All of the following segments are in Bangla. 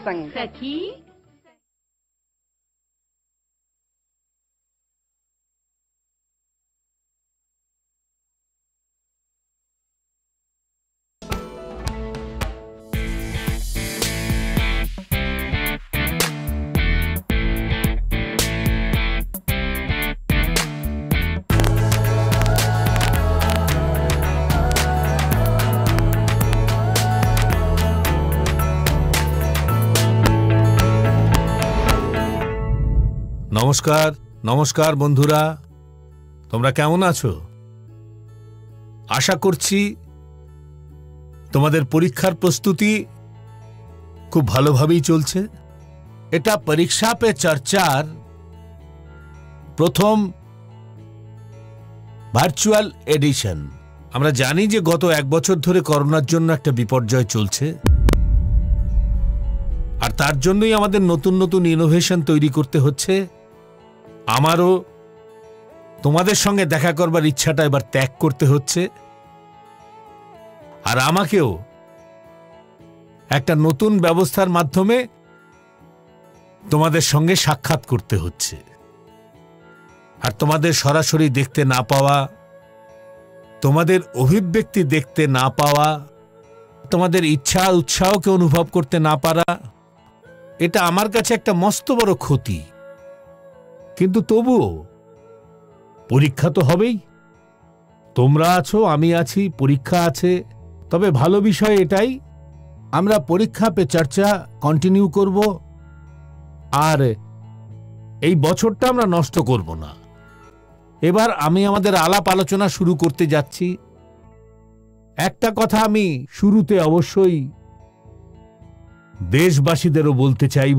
संग सखी নমস্কার নমস্কার বন্ধুরা, তোমরা কেমন আছো? আশা করছি তোমাদের পরীক্ষার প্রস্তুতি খুব ভালোভাবেই চলছে। এটা পরীক্ষা পে চর্চার প্রথম ভার্চুয়াল এডিশন। আমরা জানি যে গত এক বছর ধরে করোনার জন্য একটা বিপর্যয় চলছে, আর তার জন্যই আমাদের নতুন নতুন ইনোভেশন তৈরি করতে হচ্ছে। আমারও তোমাদের সঙ্গে দেখা করবার ইচ্ছাটা এবার ত্যাগ করতে হচ্ছে, আর আমাকেও একটা নতুন ব্যবস্থার মাধ্যমে তোমাদের সঙ্গে সাক্ষাৎ করতে হচ্ছে। আর তোমাদের সরাসরি দেখতে না পাওয়া, তোমাদের অভিব্যক্তি দেখতে না পাওয়া, তোমাদের ইচ্ছা উৎসাহকে অনুভব করতে না পারা, এটা আমার কাছে একটা মস্ত বড় ক্ষতি। কিন্তু তবুও পরীক্ষা তো হবেই। তোমরা আছো, আমি আছি, পরীক্ষা আছে। তবে ভালো বিষয় এটাই, আমরা পরীক্ষা পে চর্চা কন্টিনিউ করব, আর এই বছরটা আমরা নষ্ট করব না। এবার আমি আমাদের আলাপ আলোচনা শুরু করতে যাচ্ছি। একটা কথা আমি শুরুতে অবশ্যই দেশবাসীদেরও বলতে চাইব,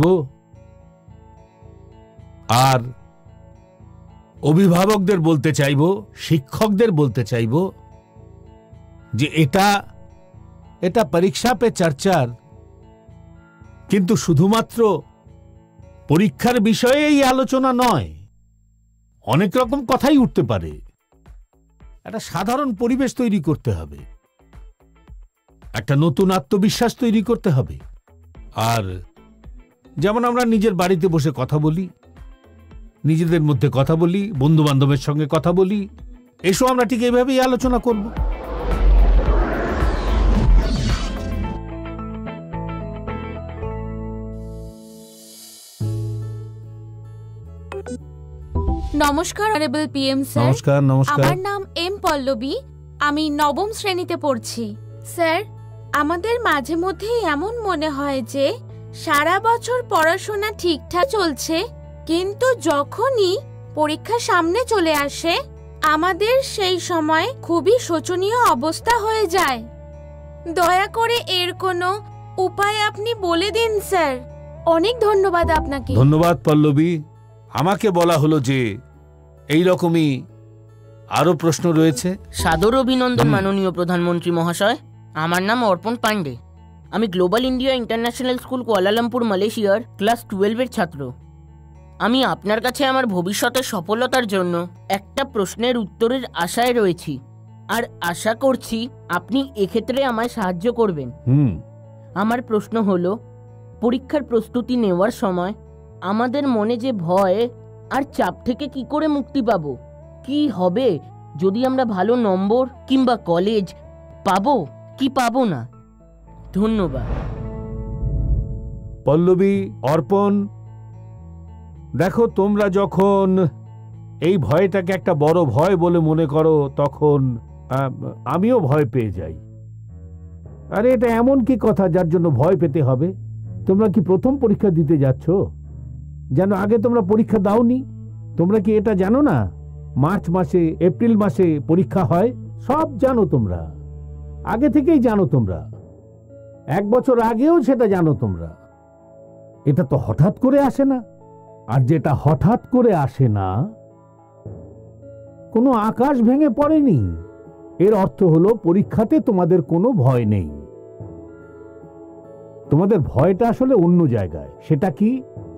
আর অভিভাবকদের বলতে চাইব, শিক্ষকদের বলতে চাইব যে এটা পরীক্ষা পে চর্চার কিন্তু শুধুমাত্র পরীক্ষার বিষয়ে এই আলোচনা নয়। অনেক রকম কথাই উঠতে পারে। একটা সাধারণ পরিবেশ তৈরি করতে হবে, একটা নতুন আত্মবিশ্বাস তৈরি করতে হবে। আর যেমন আমরা নিজের বাড়িতে বসে কথা বলি, নিজেদের মধ্যে কথা বলি, বন্ধু বান্ধবের সঙ্গে কথা বলি, এসো আমরা ঠিক এইভাবেই আলোচনা করব। নমস্কার অনারেবল পিএম স্যার। নমস্কার নমস্কার। আমার নাম এম পল্লবী, আমি নবম শ্রেণীতে পড়ছি। স্যার, আমাদের মাঝে মধ্যে এমন মনে হয় যে সারা বছর পড়াশোনা ঠিকঠাক চলছে, কিন্তু যখনই পরীক্ষা সামনে চলে আসে আমাদের সেই সময় খুবই শোচনীয় অবস্থা হয়ে যায়। দয়া করে এর কোনো উপায় আপনি বলে দিন স্যার। অনেক ধন্যবাদ আপনাকে। ধন্যবাদ পল্লবী। আমাকে বলা হলো যে এই রকমই আরো প্রশ্ন রয়েছে। সাদর অভিনন্দন মাননীয় প্রধানমন্ত্রী মহাশয়। আমার নাম অর্পণ পান্ডে। আমি global India international school Kuala Lumpur মালয়েশিয়ার ক্লাস 12-এর ছাত্র। আমি আপনার কাছে আমার ভবিষ্যতের সফলতার জন্য একটা প্রশ্নের উত্তরের আশায় রয়েছি, আর আশা করছি আপনি এক্ষেত্রে আমায় সাহায্য করবেন। আমার প্রশ্ন হলো, পরীক্ষার প্রস্তুতি নেওয়ার সময় আমাদের মনে যে ভয় আর চাপ থেকে কি করে মুক্তি পাবো? কি হবে যদি আমরা ভালো নম্বর কিংবা কলেজ পাবো কি পাবো না? ধন্যবাদ। পল্লবী, অর্পণ, দেখো, তোমরা যখন এই ভয়টাকে একটা বড় ভয় বলে মনে করো, তখন আমিও ভয় পেয়ে যাই। আরে এটা এমন কি কথা যার জন্য ভয় পেতে হবে? তোমরা কি প্রথম পরীক্ষা দিতে যাচ্ছ? যেন আগে তোমরা পরীক্ষা দাওনি? তোমরা কি এটা জানো না মার্চ মাসে, এপ্রিল মাসে পরীক্ষা হয়? সব জানো তোমরা, আগে থেকেই জানো তোমরা, এক বছর আগেও সেটা জানো তোমরা। এটা তো হঠাৎ করে আসে না। আর যেটা হঠাৎ করে আসে না, কোনো আকাশ ভেঙে পড়েনি, এর অর্থ হলো পরীক্ষাতে তোমাদের কোনো ভয় নেই। তোমাদের ভয়টা আসলে অন্য জায়গায়। সেটা কি?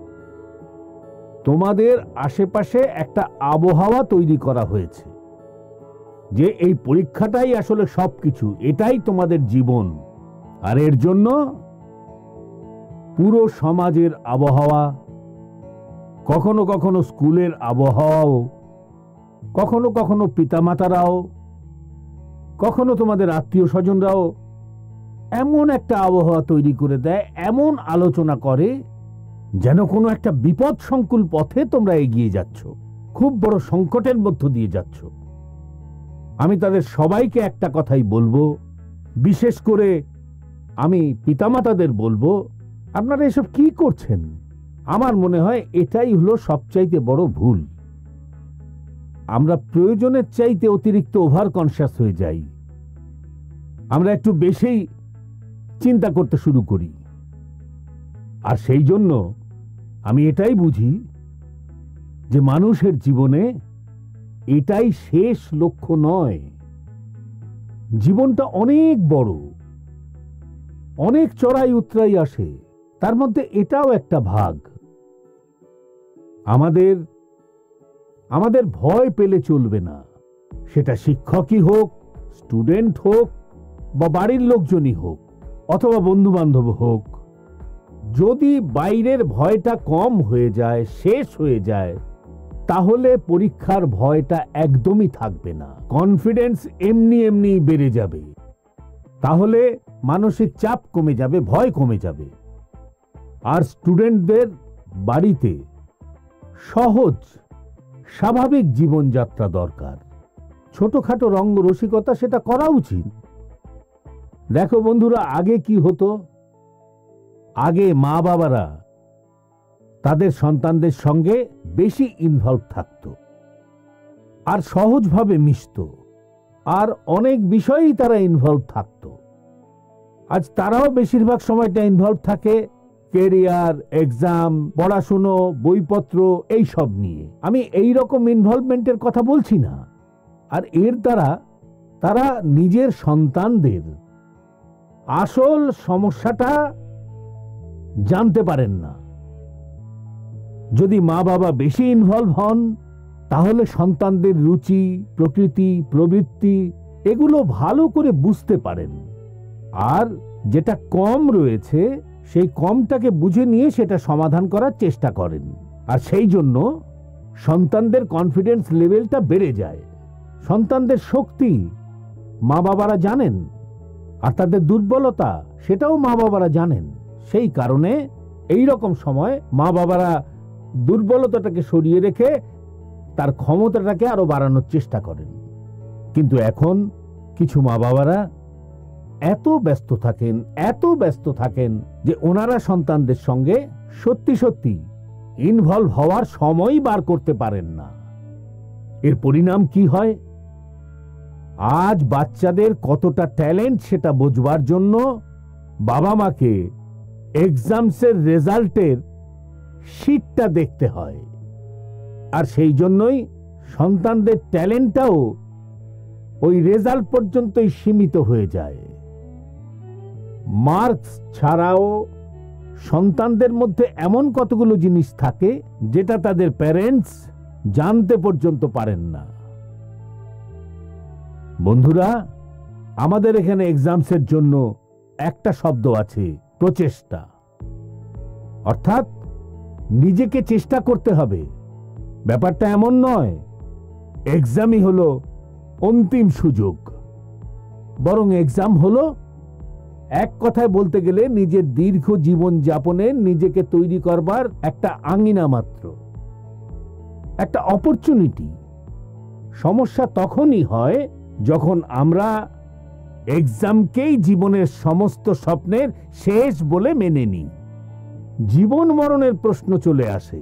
তোমাদের আশেপাশে একটা আবহাওয়া তৈরি করা হয়েছে যে এই পরীক্ষাটাই আসলে সবকিছু, এটাই তোমাদের জীবন। আর এর জন্য পুরো সমাজের আবহাওয়া, কখনো কখনো স্কুলের আবহাওয়াও, কখনো কখনো পিতামাতারাও, কখনো তোমাদের আত্মীয় স্বজনরাও এমন একটা আবহাওয়া তৈরি করে দেয়, এমন আলোচনা করে যেন কোনো একটা বিপদ সংকুল পথে তোমরা এগিয়ে যাচ্ছ, খুব বড় সংকটের মধ্য দিয়ে যাচ্ছ। আমি তাদের সবাইকে একটা কথাই বলবো, বিশেষ করে আমি পিতামাতাদের বলবো, আপনারা এসব কি করছেন? আমার মনে হয় এটাই হলো সবচাইতে বড় ভুল। আমরা প্রয়োজনের চাইতে অতিরিক্ত ওভার কনসিয়াস হয়ে যাই, আমরা একটু বেশি চিন্তা করতে শুরু করি। আর সেই জন্য আমি এটাই বুঝি যে মানুষের জীবনে এটাই শেষ লক্ষ্য নয়। জীবনটা অনেক বড়, অনেক চড়াই উতরাই আসে, তার মধ্যে এটাও একটা ভাগ। আমাদের ভয় পেলে চলবে না, সেটা শিক্ষকই হোক, স্টুডেন্ট হোক, বা বাড়ির লোকজনই হোক, অথবা বন্ধু বান্ধব হোক। যদি বাইরের ভয়টা কম হয়ে যায়, শেষ হয়ে যায়, তাহলে পরীক্ষার ভয়টা একদমই থাকবে না, কনফিডেন্স এমনি এমনি বেড়ে যাবে, তাহলে মানসিক চাপ কমে যাবে, ভয় কমে যাবে। আর স্টুডেন্টদের বাড়িতে সহজ স্বাভাবিক জীবনযাত্রা দরকার। ছোটখাটো রঙ্গ রসিকতা সেটা করা উচিত। দেখো বন্ধুরা, আগে কি হতো? আগে মা বাবারা তাদের সন্তানদের সঙ্গে বেশি ইনভলভ থাকত, আর সহজভাবে মিশত, আর অনেক বিষয়েই তারা ইনভলভ থাকত। আজ তারাও বেশিরভাগ সময়টা ইনভলভ থাকে কেরিয়ার, এক্সাম, পড়াশুনো, বইপত্র এইসব নিয়ে। আমি এই রকম ইনভলভমেন্টের কথা বলছি না। আর এর দ্বারা তারা নিজের সন্তানদের আসল সমস্যাটা জানতে পারেন না। যদি মা বাবা বেশি ইনভলভ হন, তাহলে সন্তানদের রুচি, প্রকৃতি, প্রবৃত্তি এগুলো ভালো করে বুঝতে পারেন, আর যেটা কম রয়েছে সেই কমটাকে বুঝে নিয়ে সেটা সমাধান করার চেষ্টা করেন। আর সেই জন্য সন্তানদের কনফিডেন্স লেভেলটা বেড়ে যায়। সন্তানদের শক্তি মা বাবারা জানেন, আর তাদের দুর্বলতা সেটাও মা বাবারা জানেন। সেই কারণে এই রকম সময় মা বাবারা দুর্বলতাটাকে সরিয়ে রেখে তার ক্ষমতাটাকে আরো বাড়ানোর চেষ্টা করেন। কিন্তু এখন কিছু মা বাবারা এত ব্যস্ত থাকেন যে ওনারা সন্তানদের সঙ্গে সত্যি সত্যি ইনভলভ হওয়ার সময়ই বার করতে পারেন না। এর পরিণাম কি হয়? আজ বাচ্চাদের কতটা ট্যালেন্ট সেটা বোঝবার জন্য বাবা মাকে এক্সামসের রেজাল্টের শীটটা দেখতে হয়, আর সেই জন্যই সন্তানদের ট্যালেন্টটাও ওই রেজাল্ট পর্যন্তই সীমিত হয়ে যায়। মার্কস ছাড়াও সন্তানদের মধ্যে এমন কতগুলো জিনিস থাকে যেটা তাদের প্যারেন্টস জানতে পর্যন্ত পারেন না। বন্ধুরা, আমাদের এখানে এক্সামসের জন্য একটা শব্দ আছে, প্রচেষ্টা। অর্থাৎ নিজেকে চেষ্টা করতে হবে। ব্যাপারটা এমন নয় এক্সামই হলো অন্তিম সুযোগ, বরং এক্সাম হলো এক কথায় বলতে গেলে নিজের দীর্ঘ জীবন যাপনে নিজেকে তৈরি করবার একটা আঙিনা মাত্র, একটা অপরচুনিটি। সমস্যা তখনই হয় যখন আমরা এক্সামকেই জীবনের সমস্ত স্বপ্নের শেষ বলে মেনে নিই। জীবন মরণের প্রশ্ন চলে আসে।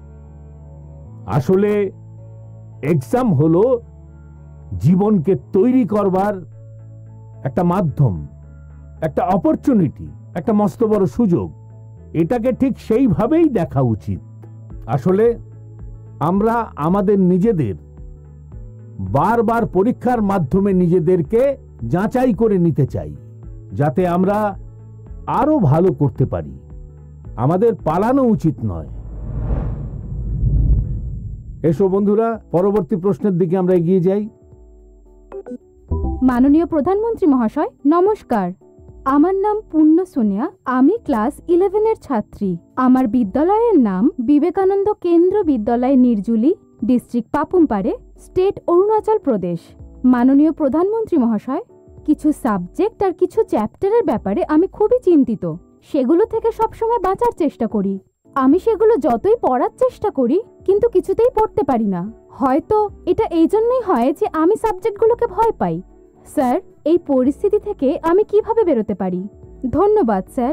আসলে এক্সাম হলো জীবনকে তৈরি করবার একটা মাধ্যম, একটা অপরচুনিটি, একটা মস্ত বড় সুযোগ। এটাকে ঠিক সেইভাবেই দেখা উচিত। আসলে আমরা আমাদের নিজেদের বারবার পরীক্ষার মাধ্যমে নিজেদেরকে যাচাই করে নিতে চাই, যাতে আমরা আরো ভালো করতে পারি। আমাদের পালানো উচিত নয়। এসো বন্ধুরা, পরবর্তী প্রশ্নের দিকে আমরা এগিয়ে যাই। মাননীয় প্রধানমন্ত্রী মহাশয়, নমস্কার। আমার নাম পূর্ণ সোনিয়া, আমি ক্লাস 11 এর ছাত্রী। আমার বিদ্যালয়ের নাম বিবেকানন্দ কেন্দ্র বিদ্যালয় নির্জুলি, ডিস্ট্রিক্ট পাপুমপাড়ে, স্টেট অরুণাচল প্রদেশ। মাননীয় প্রধানমন্ত্রী মহাশয়, কিছু সাবজেক্ট আর কিছু চ্যাপ্টারের ব্যাপারে আমি খুবই চিন্তিত। সেগুলো থেকে সবসময় বাঁচার চেষ্টা করি। আমি সেগুলো যতই পড়ার চেষ্টা করি কিন্তু কিছুতেই পড়তে পারি না। হয়তো এটা এই জন্যই হয় যে আমি সাবজেক্টগুলোকে ভয় পাই। স্যার, এই পরিস্থিতি থেকে আমি কিভাবে বেরোতে পারি? ধন্যবাদ স্যার।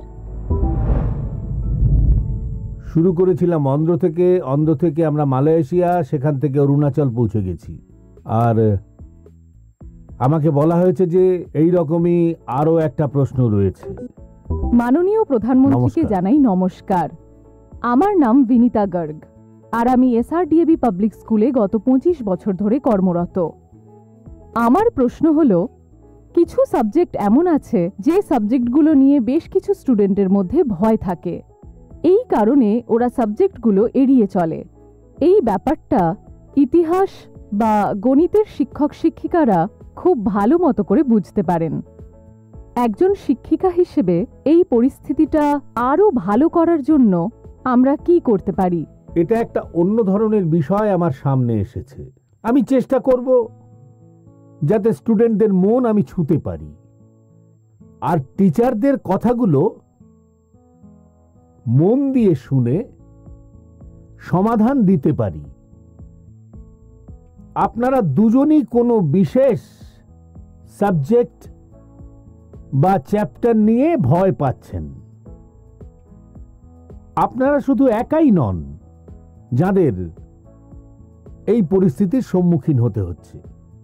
শুরু করেছিলাম অন্ধ্র থেকে আমরা মালয়েশিয়া, সেখান থেকে অরুণাচল পৌঁছে গেছি। আর আমাকে বলা হয়েছে যে এই রকমই আরও একটা প্রশ্ন রয়েছে। মাননীয় প্রধানমন্ত্রীকে নমস্কার। জানাই নমস্কার। আমার নাম বিনীতা গর্গ, আর আমি এসআরডিএবি পাবলিক স্কুলে গত 25 বছর ধরে কর্মরত। আমার প্রশ্ন হলো, কিছু সাবজেক্ট এমন আছে যে সাবজেক্টগুলো নিয়ে বেশ কিছু স্টুডেন্টের মধ্যে ভয় থাকে। এই কারণে ওরা সাবজেক্টগুলো এড়িয়ে চলে। এই ব্যাপারটা ইতিহাস বা গণিতের শিক্ষক শিক্ষিকারা খুব ভালো মতো করে বুঝতে পারেন। একজন শিক্ষিকা হিসেবে এই পরিস্থিতিটা আরও ভালো করার জন্য আমরা কি করতে পারি? এটা একটা অন্য ধরনের বিষয় আমার সামনে এসেছে। আমি চেষ্টা করব যাতে স্টুডেন্টদের মন আমি ছুঁতে পারি আর টিচারদের কথাগুলো মন দিয়ে শুনে সমাধান দিতে পারি। আপনারা দুজনই কোনো বিশেষ সাবজেক্ট বা চ্যাপ্টার নিয়ে ভয় পাচ্ছেন। আপনারা শুধু একাই নন যাদের এই পরিস্থিতির সম্মুখীন হতে হচ্ছে।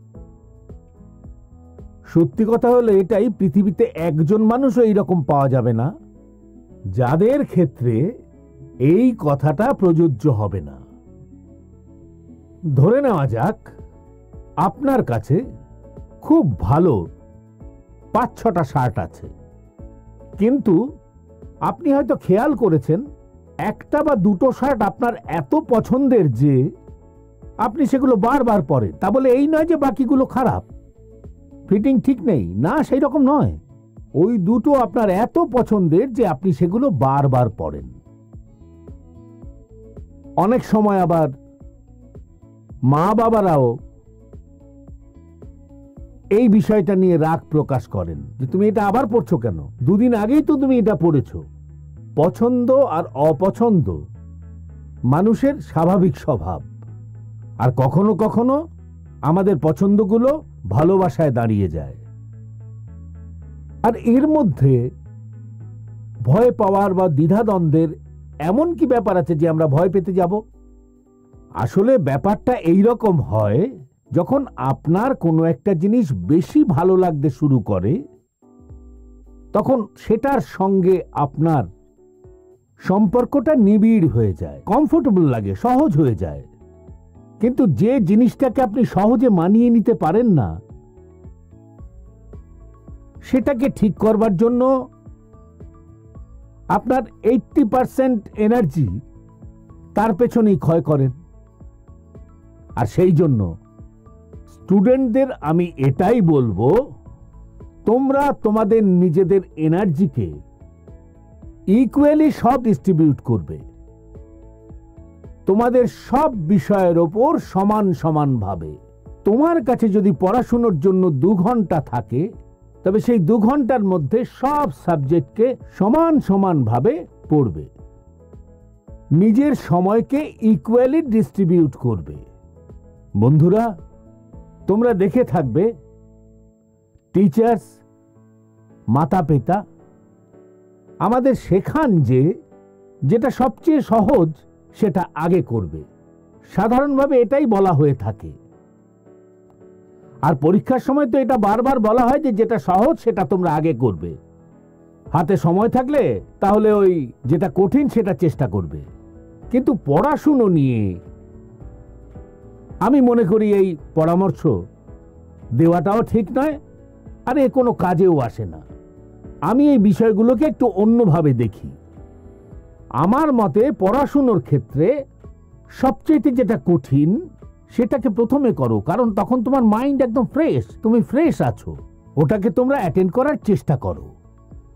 সত্যি কথা হলো এটাই, পৃথিবীতে একজন মানুষও এইরকম পাওয়া যাবে না যাদের ক্ষেত্রে এই কথাটা প্রযোজ্য হবে না। ধরে নেওয়া যাক আপনার কাছে খুব ভালো 5-6টা শার্ট আছে, কিন্তু আপনি হয়তো খেয়াল করেছেন একটা বা দুটো শার্ট আপনার এত পছন্দের যে আপনি সেগুলো বারবার পরেন। তা বলে এই নয় যে বাকিগুলো খারাপ, ফিটিং ঠিক নেই, না, সেই রকম নয়। ওই দুটো আপনার এত পছন্দের যে আপনি সেগুলো বারবার পরেন। অনেক সময় আবার মা বাবারাও এই বিষয়টা নিয়ে রাগ প্রকাশ করেন যে তুমি এটা আবার পড়ছো কেন, দুদিন আগেই তো তুমি এটা পড়েছো। পছন্দ আর অপছন্দ মানুষের স্বাভাবিক স্বভাব, আর কখনো কখনো আমাদের পছন্দগুলো ভালোবাসায় দাঁড়িয়ে যায়। আর এর মধ্যে ভয় পাওয়ার বা দ্বিধাদ্বন্দ্বের এমন কি ব্যাপার আছে যে আমরা ভয় পেতে যাব? আসলে ব্যাপারটা এই রকম হয়, যখন আপনার কোনো একটা জিনিস বেশি ভালো লাগতে শুরু করে তখন সেটার সঙ্গে আপনার সম্পর্কটা নিবিড় হয়ে যায়, কমফোর্টেবল লাগে, সহজ হয়ে যায়। কিন্তু যে জিনিসটাকে আপনি সহজে মানিয়ে নিতে পারেন না, সেটাকে ঠিক করবার জন্য আপনার 80% এনার্জি তার পেছনেই ক্ষয় করেন। আর সেই জন্য স্টুডেন্টদের আমি এটাই বলবো, তোমরা তোমাদের নিজেদের এনার্জিকে ইকুয়ালি সব ডিস্ট্রিবিউট করবে। তোমাদের সব বিষয়ের ওপর সমান সমান ভাবে। তোমার কাছে যদি পড়াশোনার জন্য 2 ঘন্টা থাকে, তবে সেই 2 ঘন্টার মধ্যে সব সাবজেক্টকে সমান সমান ভাবে পড়বে। নিজের সময়কে ইকুয়ালি ডিস্ট্রিবিউট করবে। বন্ধুরা, তোমরা দেখে থাকবে টিচার্স, মাতা পিতা আমাদের শেখান যে যেটা সবচেয়ে সহজ সেটা আগে করবে। সাধারণভাবে এটাই বলা হয়ে থাকে। আর পরীক্ষার সময় তো এটা বারবার বলা হয় যে যেটা সহজ সেটা তোমরা আগে করবে। হাতে সময় থাকলে তাহলে ওই যেটা কঠিন সেটা চেষ্টা করবে। কিন্তু পড়াশুনো নিয়ে আমি মনে করি এই পরামর্শ দেওয়াটাও ঠিক নয়, আর এ কোনো কাজেও আসে না। আমি এই বিষয়গুলোকে একটু অন্যভাবে দেখি। আমার মতে পড়াশুনোর ক্ষেত্রে সবচেয়ে যেটা কঠিন সেটাকে প্রথমে করো, কারণ তখন তোমার মাইন্ড একদম ফ্রেশ, তুমি ফ্রেশ আছো। ওটাকে তোমরা অ্যাটেন্ড করার চেষ্টা করো।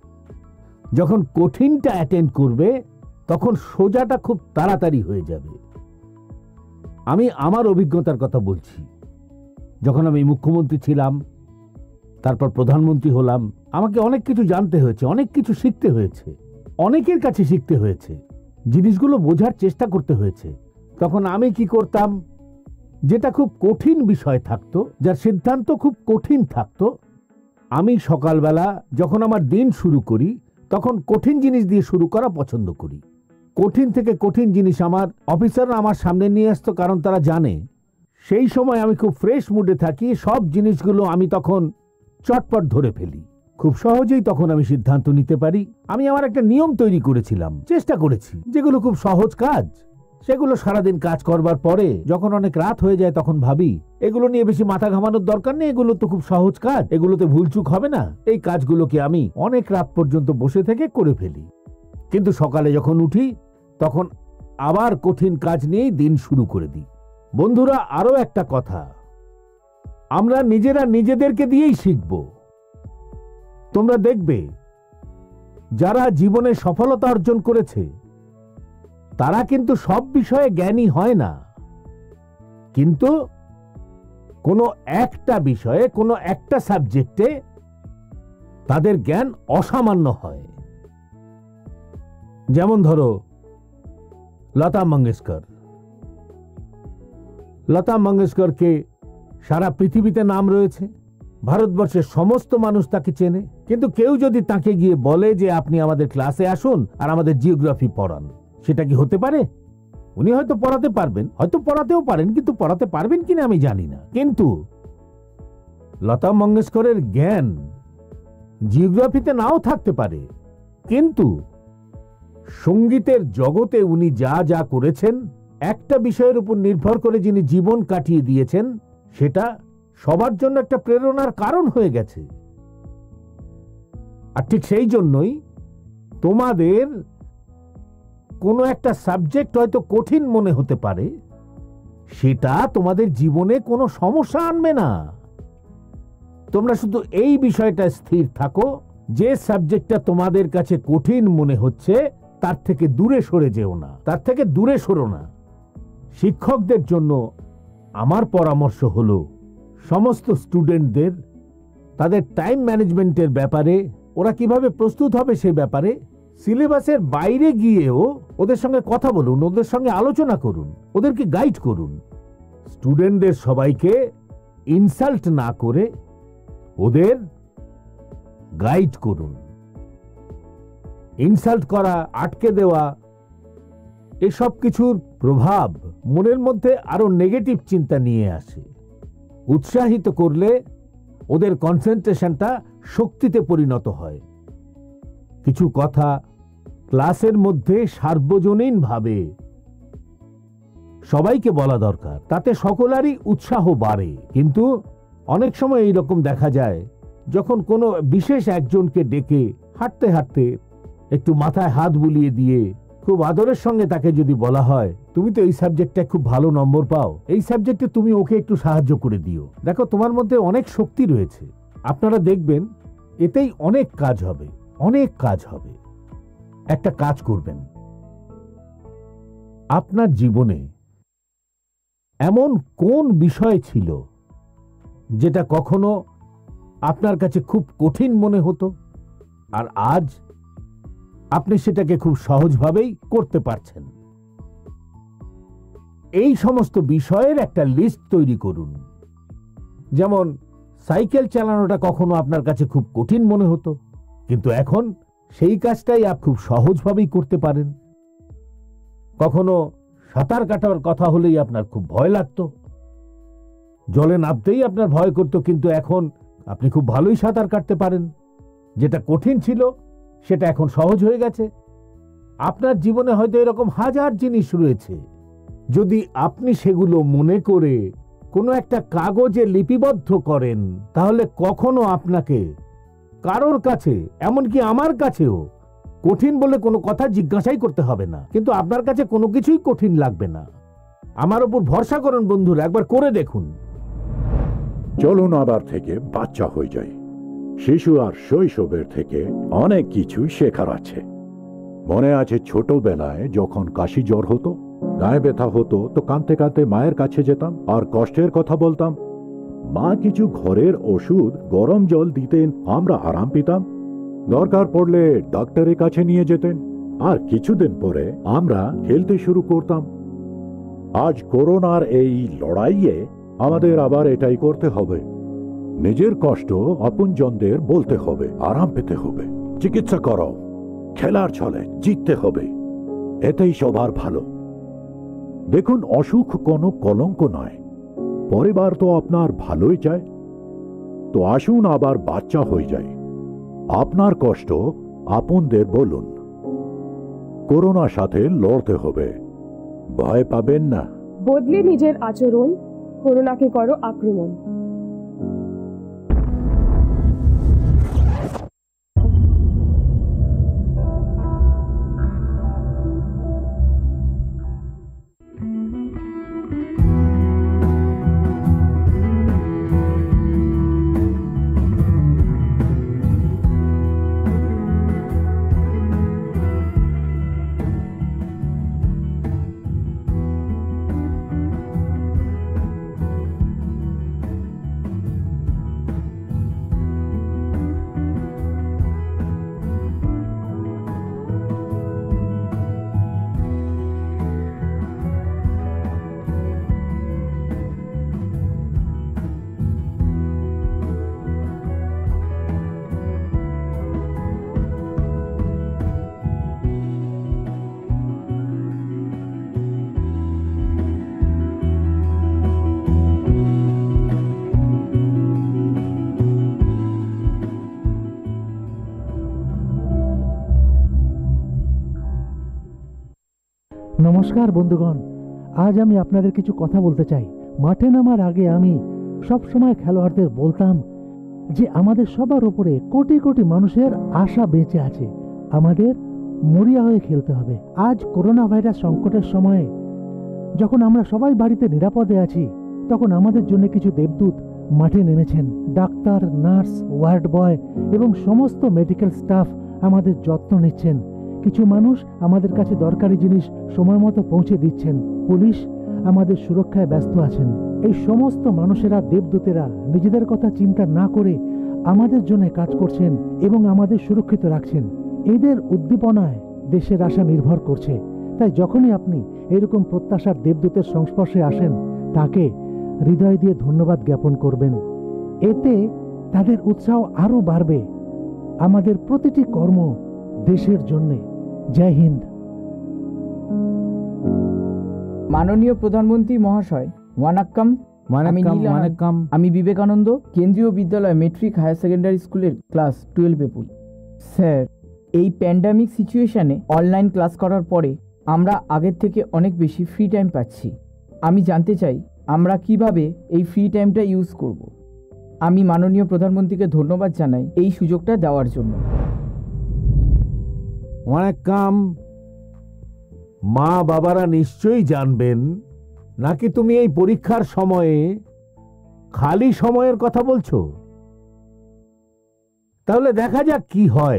যখন কঠিনটা অ্যাটেন্ড করবে তখন সোজাটা খুব তাড়াতাড়ি হয়ে যাবে। আমি আমার অভিজ্ঞতার কথা বলছি। যখন আমি মুখ্যমন্ত্রী ছিলাম, তারপর প্রধানমন্ত্রী হলাম, আমাকে অনেক কিছু জানতে হয়েছে, অনেক কিছু শিখতে হয়েছে, অনেকের কাছে শিখতে হয়েছে, জিনিসগুলো বোঝার চেষ্টা করতে হয়েছে। তখন আমি কি করতাম, যেটা খুব কঠিন বিষয় থাকতো, যার সিদ্ধান্ত খুব কঠিন থাকতো, আমি সকালবেলা যখন আমার দিন শুরু করি তখন কঠিন জিনিস দিয়ে শুরু করা পছন্দ করি। কঠিন থেকে কঠিন জিনিস আমার অফিসাররা আমার সামনে নিয়ে আসতো, কারণ তারা জানে সেই সময় আমি খুব ফ্রেশ মুডে থাকি। সব জিনিসগুলো আমি তখন চটপট ধরে ফেলি, খুব সহজেই তখন আমি সিদ্ধান্ত নিতে পারি। আমি আমার একটা নিয়ম তৈরি করেছিলাম, চেষ্টা করেছি, যেগুলো খুব সহজ কাজ, সেগুলো সারাদিন কাজ করবার পরে যখন অনেক রাত হয়ে যায় তখন ভাবি এগুলো নিয়ে বেশি মাথা ঘামানোর দরকার নেই, এগুলো তো খুব সহজ কাজ, এগুলোতে ভুলচুক হবে না। এই কাজগুলোকে আমি অনেক রাত পর্যন্ত বসে থেকে করে ফেলি। কিন্তু সকালে যখন উঠি তখন আবার কঠিন কাজ নিয়েই দিন শুরু করে দিই। বন্ধুরা, আরো একটা কথা, আমরা নিজেরা নিজেদেরকে দিয়েই শিখব। তোমরা দেখবে যারা জীবনে সফলতা অর্জন করেছে তারা কিন্তু সব বিষয়ে জ্ঞানী হয় না, কিন্তু কোনো একটা বিষয়ে, কোনো একটা সাবজেক্টে তাদের জ্ঞান অসামান্য হয়। যেমন ধরো লতা মঙ্গেশকর। লতা মঙ্গেশকরকে সারা পৃথিবীতে নাম রয়েছে, ভারতবর্ষের সমস্ত মানুষ তাকে চেনে, কিন্তু কেউ যদি তাকে গিয়ে বলে যে আপনি আমাদের ক্লাসে আসুন আর আমাদের জিওগ্রাফি পড়ান, সেটা কি হতে পারে? উনি হয়তো পড়াতে পারবেন, হয়তো পড়াতেও পারেন, কিন্তু পড়াতে পারবেন কিনা আমি জানি না। কিন্তু লতা মঙ্গেশকরের জ্ঞান জিওগ্রাফিতে নাও থাকতে পারে, কিন্তু সঙ্গীতের জগতে উনি যা যা করেছেন, একটা বিষয়ের উপর নির্ভর করে যিনি জীবন কাটিয়ে দিয়েছেন, সেটা সবার জন্য একটা প্রেরণার কারণ হয়ে গেছে। আর ঠিক সেই জন্যই তোমাদের কোনো একটা সাবজেক্ট হয়তো কঠিন মনে হতে পারে, সেটা তোমাদের জীবনে কোনো সমস্যা আনবে না। তোমরা শুধু এই বিষয়টা স্থির থাকো, যে সাবজেক্টটা তোমাদের কাছে কঠিন মনে হচ্ছে তার থেকে দূরে সরে যেও না, তার থেকে দূরে সরো না। শিক্ষকদের জন্য আমার পরামর্শ হলো, সমস্ত স্টুডেন্টদের তাদের টাইম ম্যানেজমেন্টের ব্যাপারে, ওরা কিভাবে প্রস্তুত হবে সে ব্যাপারে সিলেবাসের বাইরে গিয়েও ওদের সঙ্গে কথা বলুন, ওদের সঙ্গে আলোচনা করুন, ওদেরকে গাইড করুন। স্টুডেন্টদের সবাইকে ইনসাল্ট না করে ওদের গাইড করুন। ইনসাল্ট করা, আটকে দেওয়া, এসব কিছুর প্রভাব মনের মধ্যে আরো নেগেটিভ চিন্তা নিয়ে আসে। উৎসাহিত করলে ওদের কনসেন্ট্রেশনটা শক্তিতে পরিণত হয়। কিছু কথা ক্লাসের মধ্যে সার্বজনীনভাবে সবাইকে বলা দরকার, তাতে সকলেরই উৎসাহ বাড়ে। কিন্তু অনেক সময় এইরকম দেখা যায়, যখন কোনো বিশেষ একজনকে ডেকে হাঁটতে হাঁটতে একটু মাথায় হাত বুলিয়ে দিয়ে খুব আদরের সঙ্গে তাকে যদি বলা হয়, তুমি তো এই সাবজেক্টে খুব ভালো নম্বর পাও, এই সাবজেক্টে তুমি ওকে একটু সাহায্য করে দিও, দেখো তোমার মধ্যে অনেক শক্তি রয়েছে, আপনারা দেখবেন এতেই অনেক কাজ হবে, অনেক কাজ হবে। একটা কাজ করবেন, আপনার জীবনে এমন কোন বিষয় ছিল যেটা কখনো আপনার কাছে খুব কঠিন মনে হতো, আর আজ আপনি সেটাকে খুব সহজভাবেই করতে পারছেন। এই সমস্ত বিষয়ের একটা লিস্ট তৈরি করুন। যেমন সাইকেল চালানোটা কখনো আপনার কাছে খুব কঠিন মনে হতো, কিন্তু এখন সেই কাজটাই আপনি খুব সহজভাবেই করতে পারেন। কখনো সাঁতার কাটার কথা হলেই আপনার খুব ভয় লাগতো, জলে নামতেই আপনার ভয় করতো, কিন্তু এখন আপনি খুব ভালোই সাঁতার কাটতে পারেন। যেটা কঠিন ছিল সেটা এখন সহজ হয়ে গেছে। আপনার জীবনে হয়তো এরকম হাজার জিনিস রয়েছে, যদি আপনি সেগুলো মনে করে কোনো একটা কাগজে লিপিবদ্ধ করেন, তাহলে কখনো আপনাকে কারোর কাছে, এমনকি আমার কাছেও, কঠিন বলে কোনো কথা জিজ্ঞাসাই করতে হবে না। কিন্তু আপনার কাছে কোনো কিছুই কঠিন লাগবে না। আমার উপর ভরসা করুন বন্ধুরা, একবার করে দেখুন। চলুন আবার থেকে বাচ্চা হয়ে যায়। শিশু আর শৈশবের থেকে অনেক কিছু শেখার আছে। মনে আছে ছোটবেলায় যখন কাশি জ্বর হতো, গায়ে ব্যথা হতো, তো কাঁদতে কাঁদতে মায়ের কাছে যেতাম আর কষ্টের কথা বলতাম। মা কিছু ঘরের ওষুধ, গরম জল দিতেন, আমরা আরাম পেতাম। দরকার পড়লে ডাক্তারের কাছে নিয়ে যেতেন, আর কিছুদিন পরে আমরা খেলতে শুরু করতাম। আজ করোনার এই লড়াইয়ে আমাদের আবার এটাই করতে হবে। নিজের কষ্ট আপনজনদের বলতে হবে, আরাম পেতে হবে, চিকিৎসা করো, খেলার ছলে জিততে হবে, এতেই সবার ভালো। দেখুন, অসুখ কোনো কলঙ্ক নয়, পরিবার তো আপনার ভালোই চায়। তো আসুন আবার বাচ্চা হয়ে যায়। আপনার কষ্ট আপনদের বলুন। করোনার সাথে লড়তে হবে, ভয় পাবেন না। বদলে নিজের আচরণ, করোনাকে করো আক্রমণ। নমস্কার বন্ধুগণ, আজ আমি আপনাদের কিছু কথা বলতে চাই। মাঠে নামার আগে আমি সব সময় খেলোয়াড়দের বলতাম যে আমাদের সবার উপরে কোটি কোটি মানুষের আশা বেঁচে আছে, আমাদের মরিয়া হয়ে খেলতে হবে। আজ করোনা ভাইরাস সংকটের সময়ে যখন আমরা সবাই বাড়িতে নিরাপদে আছি, তখন আমাদের জন্য কিছু দেবদূত মাঠে নেমেছেন। ডাক্তার, নার্স, ওয়ার্ড বয় এবং সমস্ত মেডিকেল স্টাফ আমাদের যত্ন নিচ্ছেন। কিছু মানুষ আমাদের কাছে দরকারি জিনিস সময় মতো পৌঁছে দিচ্ছেন। পুলিশ আমাদের সুরক্ষায় ব্যস্ত আছেন। এই সমস্ত মানুষেরা, দেবদূতেরা, নিজেদের কথা চিন্তা না করে আমাদের জন্য কাজ করছেন এবং আমাদের সুরক্ষিত রাখছেন। এদের উদ্দীপনায় দেশের আশা নির্ভর করছে। তাই যখনই আপনি এরকম প্রত্যাশার দেবদূতের সংস্পর্শে আসেন, তাকে হৃদয় দিয়ে ধন্যবাদ জ্ঞাপন করবেন। এতে তাদের উৎসাহ আরও বাড়বে। আমাদের প্রতিটি কর্ম দেশের জন্যে। জয় হিন্দ। মাননীয় প্রধানমন্ত্রী মহাশয়, ওয়ানাক্কাম। আমি Vivekananda Kendriya Vidyalaya matric higher secondary স্কুলের ক্লাস 12-এ পড়ি। স্যার, এই প্যান্ডামিক সিচুয়েশনে অনলাইন ক্লাস করার পরে আমরা আগের থেকে অনেক বেশি ফ্রি টাইম পাচ্ছি। আমি জানতে চাই আমরা কিভাবে এই ফ্রি টাইমটা ইউজ করব। আমি মাননীয় প্রধানমন্ত্রীকে ধন্যবাদ জানাই এই সুযোগটা দেওয়ার জন্য। অনেক কাম। মা বাবারা নিশ্চয়ই জানবেন নাকি তুমি এই পরীক্ষার সময়ে খালি সময়ের কথা বলছো? তাহলে দেখা যাক কি হয়।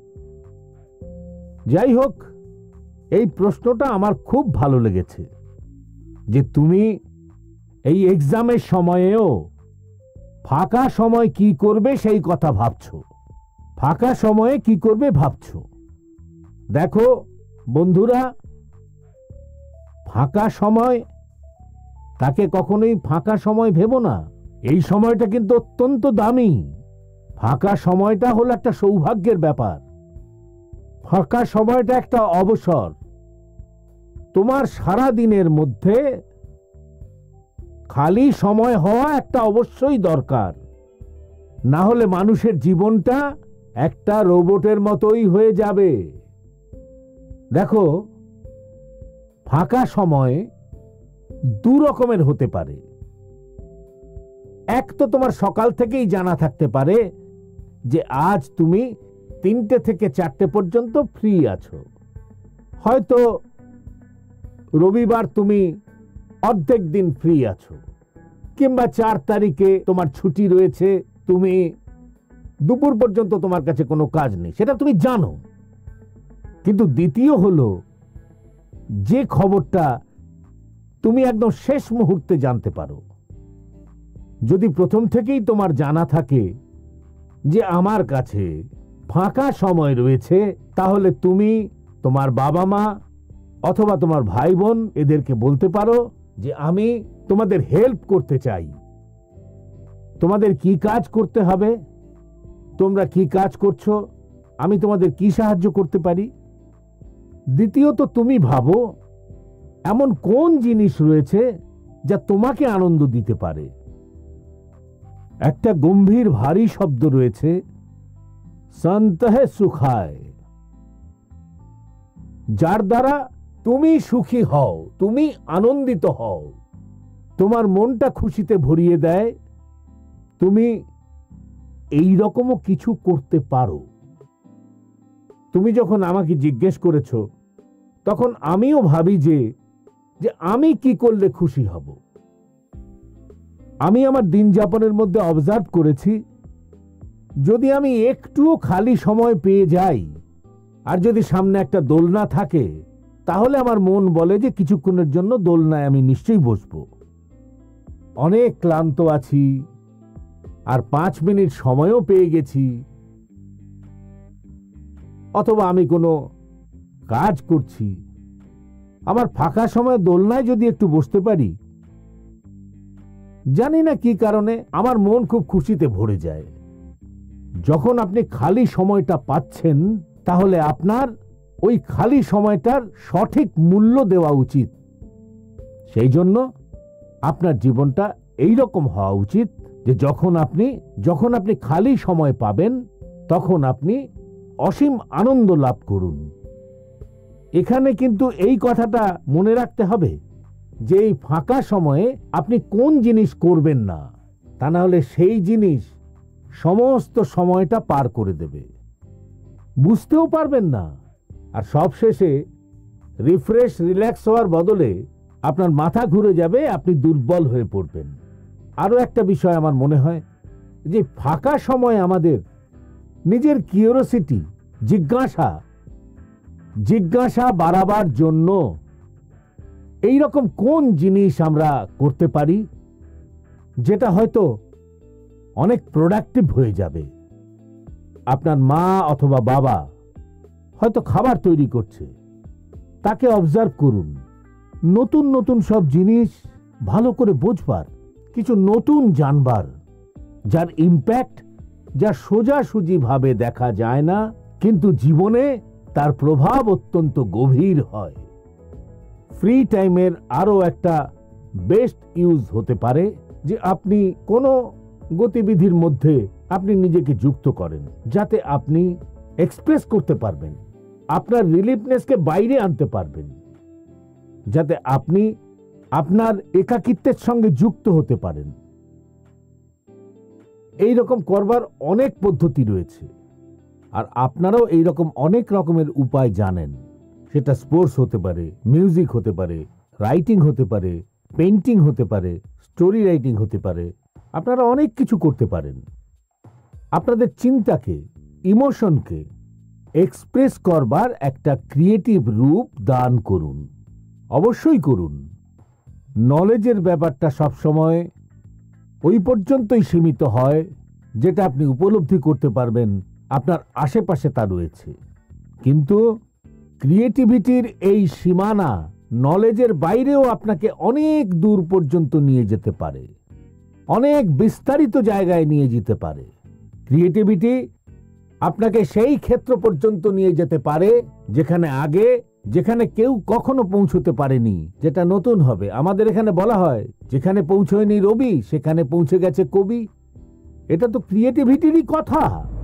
যাই হোক, এই প্রশ্নটা আমার খুব ভালো লেগেছে যে তুমি এই এক্সামের সময়েও ফাঁকা সময় কি করবে সেই কথা ভাবছো। ফাঁকা সময়ে কি করবে ভাবছো। দেখো বন্ধুরা, ফাঁকা সময় তাকে কখনোই ফাঁকা সময় ভেবো না। এই সময়টা কিন্তু অত্যন্ত দামি। ফাঁকা সময়টা হলো একটা সৌভাগ্যের ব্যাপার। ফাঁকা সময়টা একটা অবসর। তোমার সারা দিনের মধ্যে খালি সময় হওয়া একটা অবশ্যই দরকার, না হলে মানুষের জীবনটা একটা রোবটের মতোই হয়ে যাবে। দেখো, ফাঁকা সময় দু রকমের হতে পারে। এক তো তোমার সকাল থেকেই জানা থাকতে পারে যে আজ তুমি 3টে থেকে 4টে পর্যন্ত ফ্রি আছো। হয়তো রবিবার তুমি অর্ধেক দিন ফ্রি আছো, কিংবা 4 তারিখে তোমার ছুটি রয়েছে, তুমি দুপুর পর্যন্ত তোমার কাছে কোনো কাজ নেই, সেটা তুমি জানো। কিন্তু দ্বিতীয় হলো যে খবরটা তুমি একদম শেষ মুহূর্তে জানতে পারো। যদি প্রথম থেকেই তোমার জানা থাকে যে আমার কাছে ফাঁকা সময় রয়েছে, তাহলে তুমি তোমার বাবা মা অথবা তোমার ভাই বোন এদেরকে বলতে পারো যে আমি তোমাদের হেল্প করতে চাই। তোমাদের কি কাজ করতে হবে, তোমরা কি কাজ করছো, আমি তোমাদের কি সাহায্য করতে পারি। দ্বিতীয়ত, তুমি ভাবো এমন কোন জিনিস রয়েছে যা তোমাকে আনন্দ দিতে পারে। একটা গম্ভীর ভারী শব্দ রয়েছে, সন্তহে সুখায়, যার দ্বারা তুমি সুখী হও, তুমি আনন্দিত হও, তোমার মনটা খুশিতে ভরিয়ে দেয়, তুমি এই রকমও কিছু করতে পারো। তুমি যখন আমাকে জিজ্ঞেস করেছ, তখন আমিও ভাবি যে আমি কি করলে খুশি হব। আমি আমার দিন যাপনের মধ্যে অবজার্ভ করেছি, যদি আমি একটুও খালি সময় পেয়ে যাই আর যদি সামনে একটা দোলনা থাকে, তাহলে আমার মন বলে যে কিছুক্ষণের জন্য দোলনায় আমি নিশ্চয়ই বসবো। অনেক ক্লান্ত আছি আর 5 মিনিট সময়ও পেয়ে গেছি, অথবা আমি কোনো কাজ করছি, আমার ফাঁকা সময় দোলনায় যদি একটু বসতে পারি, জানি না কি কারণে আমার মন খুব খুশিতে ভরে যায়। যখন আপনি খালি সময়টা পাচ্ছেন, তাহলে আপনার ওই খালি সময়টার সঠিক মূল্য দেওয়া উচিত। সেই জন্য আপনার জীবনটা এই রকম হওয়া উচিত যে যখন আপনি খালি সময় পাবেন, তখন আপনি অসীম আনন্দ লাভ করুন। এখানে কিন্তু এই কথাটা মনে রাখতে হবে যে এই ফাঁকা সময়ে আপনি কোন জিনিস করবেন না, তা না হলে সেই জিনিস সমস্ত সময়টা পার করে দেবে, বুঝতেও পারবেন না। আর সবশেষে রিল্যাক্স হওয়ার বদলে আপনার মাথা ঘুরে যাবে, আপনি দুর্বল হয়ে পড়বেন। আরও একটা বিষয় আমার মনে হয় যে ফাঁকা সময় আমাদের নিজের কিউরিওসিটি, জিজ্ঞাসা বাড়াবার জন্য এই রকম কোন জিনিস আমরা করতে পারি যেটা হয়তো অনেক প্রোডাক্টিভ হয়ে যাবে। আপনার মা অথবা বাবা হয়তো খাবার তৈরি করছে, তাকে অবজার্ভ করুন, নতুন নতুন সব জিনিস ভালো করে বুঝবার, কিছু নতুন জানবার, যার ইম্প্যাক্ট যা সোজাসুজি ভাবে দেখা যায় না, কিন্তু জীবনে তার প্রভাব অত্যন্ত গভীর হয়। ফ্রি টাইমের আরও একটা বেস্ট ইউজ হতে পারে যে আপনি কোনো গতিবিধির মধ্যে আপনি নিজেকে যুক্ত করেন, যাতে আপনি এক্সপ্রেস করতে পারবেন, আপনার রিলিফনেসকে বাইরে আনতে পারবেন, যাতে আপনি আপনার একাকিত্বের সঙ্গে যুক্ত হতে পারেন। এই রকম করবার অনেক পদ্ধতি রয়েছে, আর আপনারাও এই রকম অনেক রকমের উপায় জানেন। সেটা স্পোর্টস হতে পারে, মিউজিক হতে পারে, রাইটিং হতে পারে, পেইন্টিং হতে পারে, স্টোরি রাইটিং হতে পারে। আপনারা অনেক কিছু করতে পারেন। আপনাদের চিন্তাকে, ইমোশনকে এক্সপ্রেস করবার একটা ক্রিয়েটিভ রূপ দান করুন, অবশ্যই করুন। নলেজের ব্যাপারটা সবসময় ওই পর্যন্তই সীমিত হয় যেটা আপনি উপলব্ধি করতে পারবেন আপনার আশেপাশে তা রয়েছে, কিন্তু ক্রিয়েটিভিটির এই সীমানা নলেজের বাইরেও আপনাকে অনেক দূর পর্যন্ত নিয়ে যেতে পারে, অনেক বিস্তারিত জায়গায় নিয়ে যেতে পারে। ক্রিয়েটিভিটি আপনাকে সেই ক্ষেত্র পর্যন্ত নিয়ে যেতে পারে যেখানে কেউ কখনো পৌঁছতে পারেনি, যেটা নতুন হবে। আমাদের এখানে বলা হয়, যেখানে পৌঁছয়নি রবি সেখানে পৌঁছে গেছে কবি। এটা তো ক্রিয়েটিভিটিরই কথা।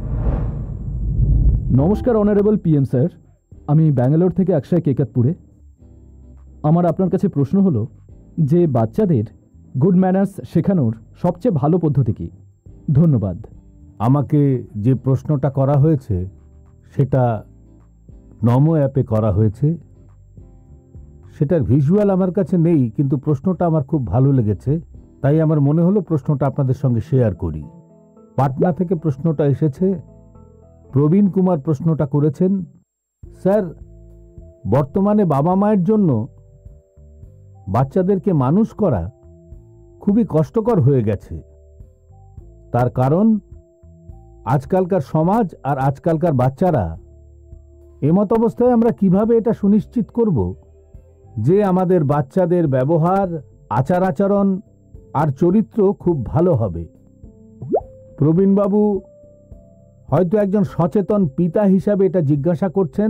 নমস্কার অনারেবল পিএম স্যার, আমি ব্যাঙ্গালোর থেকে অক্ষয় কেকাতপুরে। আমার আপনার কাছে প্রশ্ন হলো যে বাচ্চাদের গুড ম্যানার্স শেখানোর সবচেয়ে ভালো পদ্ধতি কি? ধন্যবাদ। আমাকে যে প্রশ্নটা করা হয়েছে সেটা নমো অ্যাপে করা হয়েছে। সেটার ভিজুয়াল আমার কাছে নেই, কিন্তু প্রশ্নটা আমার খুব ভালো লেগেছে, তাই আমার মনে হলো প্রশ্নটা আপনাদের সঙ্গে শেয়ার করি। পাটনা থেকে প্রশ্নটা এসেছে। প্রবীণ কুমার প্রশ্নটা করেছেন, স্যার বর্তমানে বাবা মায়ের জন্য বাচ্চাদেরকে মানুষ করা খুবই কষ্টকর হয়ে গেছে। তার কারণ আজকালকার সমাজ আর আজকালকার বাচ্চারা, এমত অবস্থায় আমরা কিভাবে এটা সুনিশ্চিত করব যে আমাদের বাচ্চাদের ব্যবহার, আচার আচরণ আর চরিত্র খুব ভালো হবে। প্রবীণবাবু হয়তো একজন সচেতন পিতা হিসাবে এটা জিজ্ঞাসা করছেন।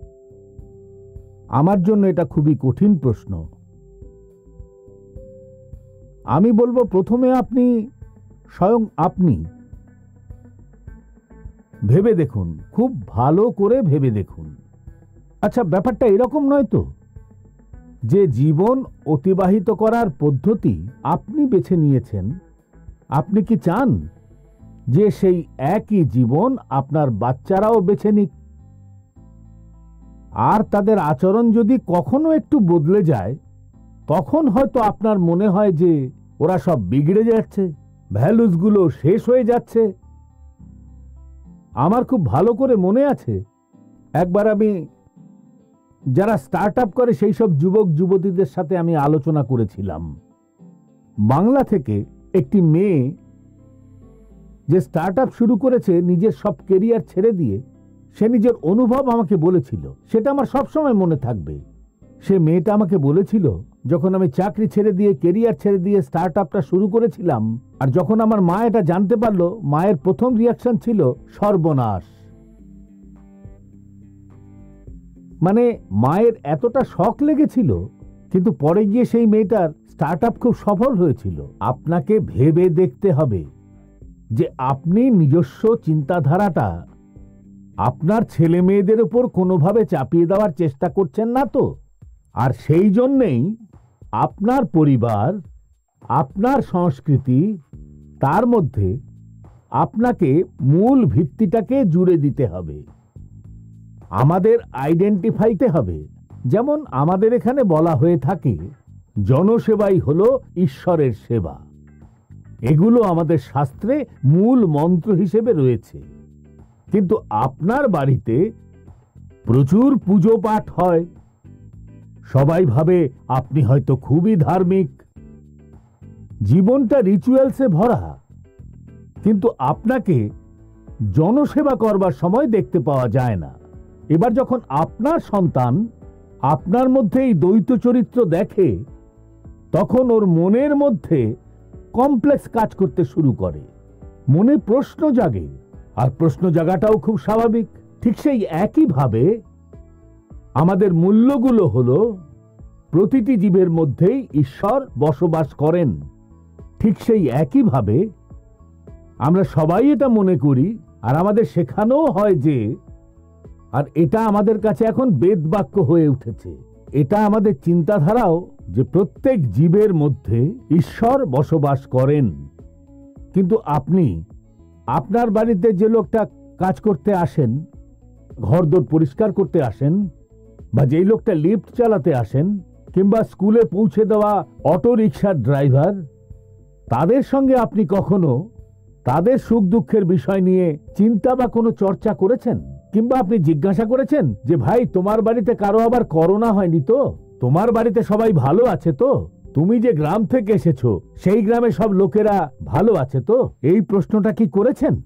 আমার জন্য এটা খুবই কঠিন প্রশ্ন। আমি বলবো প্রথমে আপনি স্বয়ং আপনি ভেবে দেখুন, খুব ভালো করে ভেবে দেখুন। আচ্ছা, ব্যাপারটা এরকম নয় তো যে জীবন অতিবাহিত করার পদ্ধতি আপনি বেছে নিয়েছেন, আপনি কি চান যে সেই একই জীবন আপনার বাচ্চারাও বেছে নিক? আর তাদের আচরণ যদি কখনো একটু বদলে যায়, তখন হয়তো আপনার মনে হয় যে ওরা সব বিগড়ে যাচ্ছে, ভ্যালুসগুলো শেষ হয়ে যাচ্ছে। আমার খুব ভালো করে মনে আছে, একবার আমি যারা স্টার্ট আপ করে সেই সব যুবক যুবতীদের সাথে আমি আলোচনা করেছিলাম। বাংলা থেকে একটি মেয়ে যে স্টার্ট আপ শুরু করেছে নিজের সব কেরিয়ার ছেড়ে দিয়ে, সে নিজের অনুভব আমাকে বলেছিল, সেটা আমার সবসময় মনে থাকবে। সে মেয়েটা আমাকে বলেছিল, যখন আমি চাকরি ছেড়ে দিয়ে কেরিয়ার ছেড়ে দিয়ে স্টার্ট আপটা শুরু করেছিলাম, আর যখন আমার মা এটা জানতে পারলো, মায়ের প্রথম রিয়াকশন ছিল সর্বনাশ। মানে মায়ের এতটা শক লেগেছিল, কিন্তু পরে গিয়ে সেই মেয়েটার স্টার্ট আপ খুব সফল হয়েছিল। আপনাকে ভেবে দেখতে হবে যে আপনি নিজস্ব চিন্তাধারাটা আপনার ছেলে মেয়েদের উপর কোনোভাবে চাপিয়ে দেওয়ার চেষ্টা করছেন না তো? আর সেই জন্যেই আপনার পরিবার, আপনার সংস্কৃতি, তার মধ্যে আপনাকে মূল ভিত্তিটাকে জুড়ে দিতে হবে। আমাদের আইডেন্টিফাইতে হবে। যেমন আমাদের এখানে বলা হয়ে থাকে, জনসেবাই হলো ঈশ্বরের সেবা। এগুলো আমাদের শাস্ত্রে মূল মন্ত্র হিসেবে রয়েছে। কিন্তু আপনার বাড়িতে প্রচুর পুজো পাঠ হয়, সবাই ভাবে আপনি হয়তো খুবই ধার্মিক, জীবনটা রিচুয়ালসে ভরা, কিন্তু আপনাকে জনসেবা করবার সময় দেখতে পাওয়া যায় না। এবার যখন আপনার সন্তান আপনার মধ্যে এই দ্বৈত চরিত্র দেখে, তখন ওর মনের মধ্যে কমপ্লেক্স কাজ করতে শুরু করে, মনে প্রশ্ন জাগে। আর প্রশ্ন জাগাটাও খুব স্বাভাবিক। ঠিক সেই একইভাবে আমাদের মূল্যগুলো হলো, প্রতিটি জীবের মধ্যেই ঈশ্বর বসবাস করেন। ঠিক সেই একইভাবে আমরা সবাই এটা মনে করি, আর আমাদের শেখানোও হয় যে, আর এটা আমাদের কাছে এখন বেদবাক্য হয়ে উঠেছে, এটা আমাদের চিন্তাধারাও, যে প্রত্যেক জীবের মধ্যে ঈশ্বর বসবাস করেন। কিন্তু আপনি আপনার বাড়িতে যে লোকটা কাজ করতে আসেন, ঘরদোর পরিষ্কার করতে আসেন, বা যেই লোকটা লিফট চালাতে আসেন, কিংবা স্কুলে পৌঁছে দেওয়া অটো রিকশার ড্রাইভার, তাদের সঙ্গে আপনি কখনো তাদের সুখ দুঃখের বিষয় নিয়ে চিন্তা বা কোনো চর্চা করেছেন? কিংবা আপনি জিজ্ঞাসা করেছেন যে, ভাই তোমার বাড়িতে কারো আবার করোনা হয়নি তো? তোমার বাড়িতে সবাই ভালো আছে তো? তুমি যে গ্রাম থেকে এসেছো, সেই গ্রামে সব লোকেরা ভালো আছে তো? এই প্রশ্নটা কি করেছেন?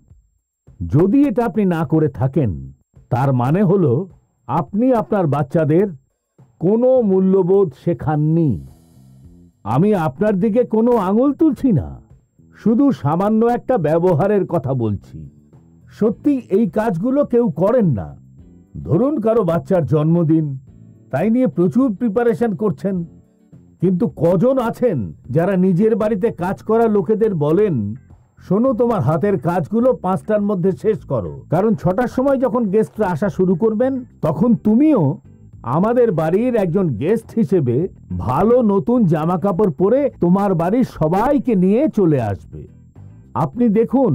যদি এটা আপনি না করে থাকেন, তার মানে হলো আপনি আপনার বাচ্চাদের কোনো মূল্যবোধ শেখাননি। আমি আপনার দিকে কোনো আঙুল তুলছি না, শুধু সামান্য একটা ব্যবহারের কথা বলছি। সত্যি এই কাজগুলো কেউ করেন না। ধরুন কারো বাচ্চার জন্মদিন, তাই নিয়ে প্রচুর প্রিপারেশন করছেন, কিন্তু কজন আছেন যারা নিজের বাড়িতে কাজ করা লোকেদের বলেন, শোনো তোমার হাতের কাজগুলো 5টার মধ্যে শেষ করো, কারণ 6টার সময় যখন গেস্টরা আসা শুরু করবেন, তখন তুমিও আমাদের বাড়ির একজন গেস্ট হিসেবে ভালো নতুন জামা কাপড় পরে তোমার বাড়ির সবাইকে নিয়ে চলে আসবে। আপনি দেখুন,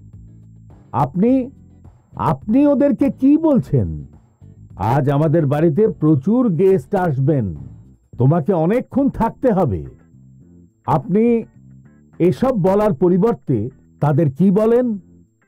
আপনি ওদেরকে কি বলছেন? আজ আমাদের বাড়িতে প্রচুর গেস্ট আসবেন, তোমাকে অনেকক্ষণ থাকতে হবে। আপনি এসব বলার পরিবর্তে তাদের কি বলেন?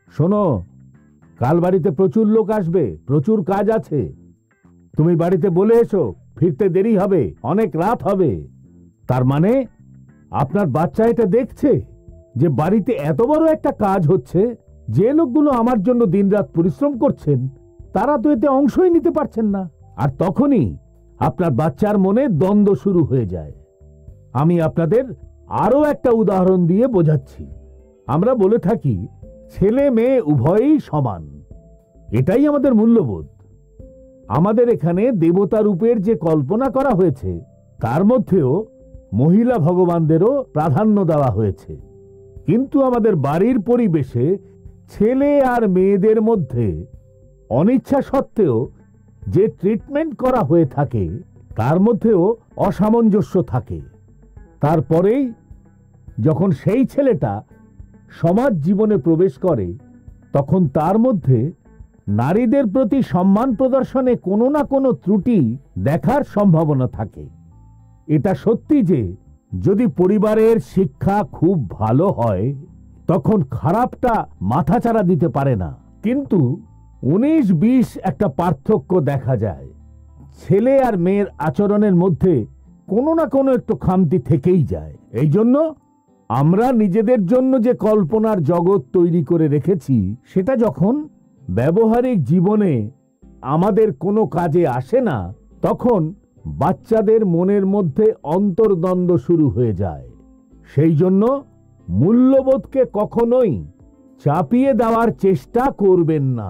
শোনো, কাল বাড়িতে প্রচুর লোক আসবে, প্রচুর কাজ আছে। তুমি বাড়িতে বলে এসো, ফিরতে দেরি হবে, অনেক রাত হবে। তার মানে আপনার বাচ্চা এটা দেখছে যে বাড়িতে এত বড় একটা কাজ হচ্ছে, যে লোকগুলো আমার জন্য দিনরাত পরিশ্রম করছেন তারা তো এতে অংশই নিতে পারছেন না। আর তখনই আপনার বাচ্চার মনে দ্বন্দ্ব শুরু হয়ে যায়। আমি আপনাদের আরো একটা উদাহরণ দিয়ে বোঝাচ্ছি। আমরা বলে থাকি ছেলে মেয়ে উভয়ই সমান, এটাই আমাদের মূল্যবোধ। আমাদের এখানে দেবতা রূপের যে কল্পনা করা হয়েছে তার মধ্যেও মহিলা ভগবানদেরও প্রাধান্য দেওয়া হয়েছে। কিন্তু আমাদের বাড়ির পরিবেশে ছেলে আর মেয়েদের মধ্যে অনিচ্ছা সত্ত্বেও যে ট্রিটমেন্ট করা হয়ে থাকে তার মধ্যেও অসামঞ্জস্য থাকে। তারপরেই যখন সেই ছেলেটা সমাজ জীবনে প্রবেশ করে তখন তার মধ্যে নারীদের প্রতি সম্মান প্রদর্শনে কোনো না কোনো ত্রুটি দেখার সম্ভাবনা থাকে। এটা সত্যি যে যদি পরিবারের শিক্ষা খুব ভালো হয় তখন খারাপটা মাথাচাড়া দিতে পারে না, কিন্তু 19-20 একটা পার্থক্য দেখা যায়। ছেলে আর মেয়ের আচরণের মধ্যে কোনো না কোনো একটু খামতি থেকেই যায়। এই জন্য আমরা নিজেদের জন্য যে কল্পনার জগৎ তৈরি করে রেখেছি সেটা যখন ব্যবহারিক জীবনে আমাদের কোনো কাজে আসে না তখন বাচ্চাদের মনের মধ্যে অন্তর্দ্বন্দ্ব শুরু হয়ে যায়। সেই জন্য মূল্যবোধকে কখনোই চাপিয়ে দেওয়ার চেষ্টা করবেন না।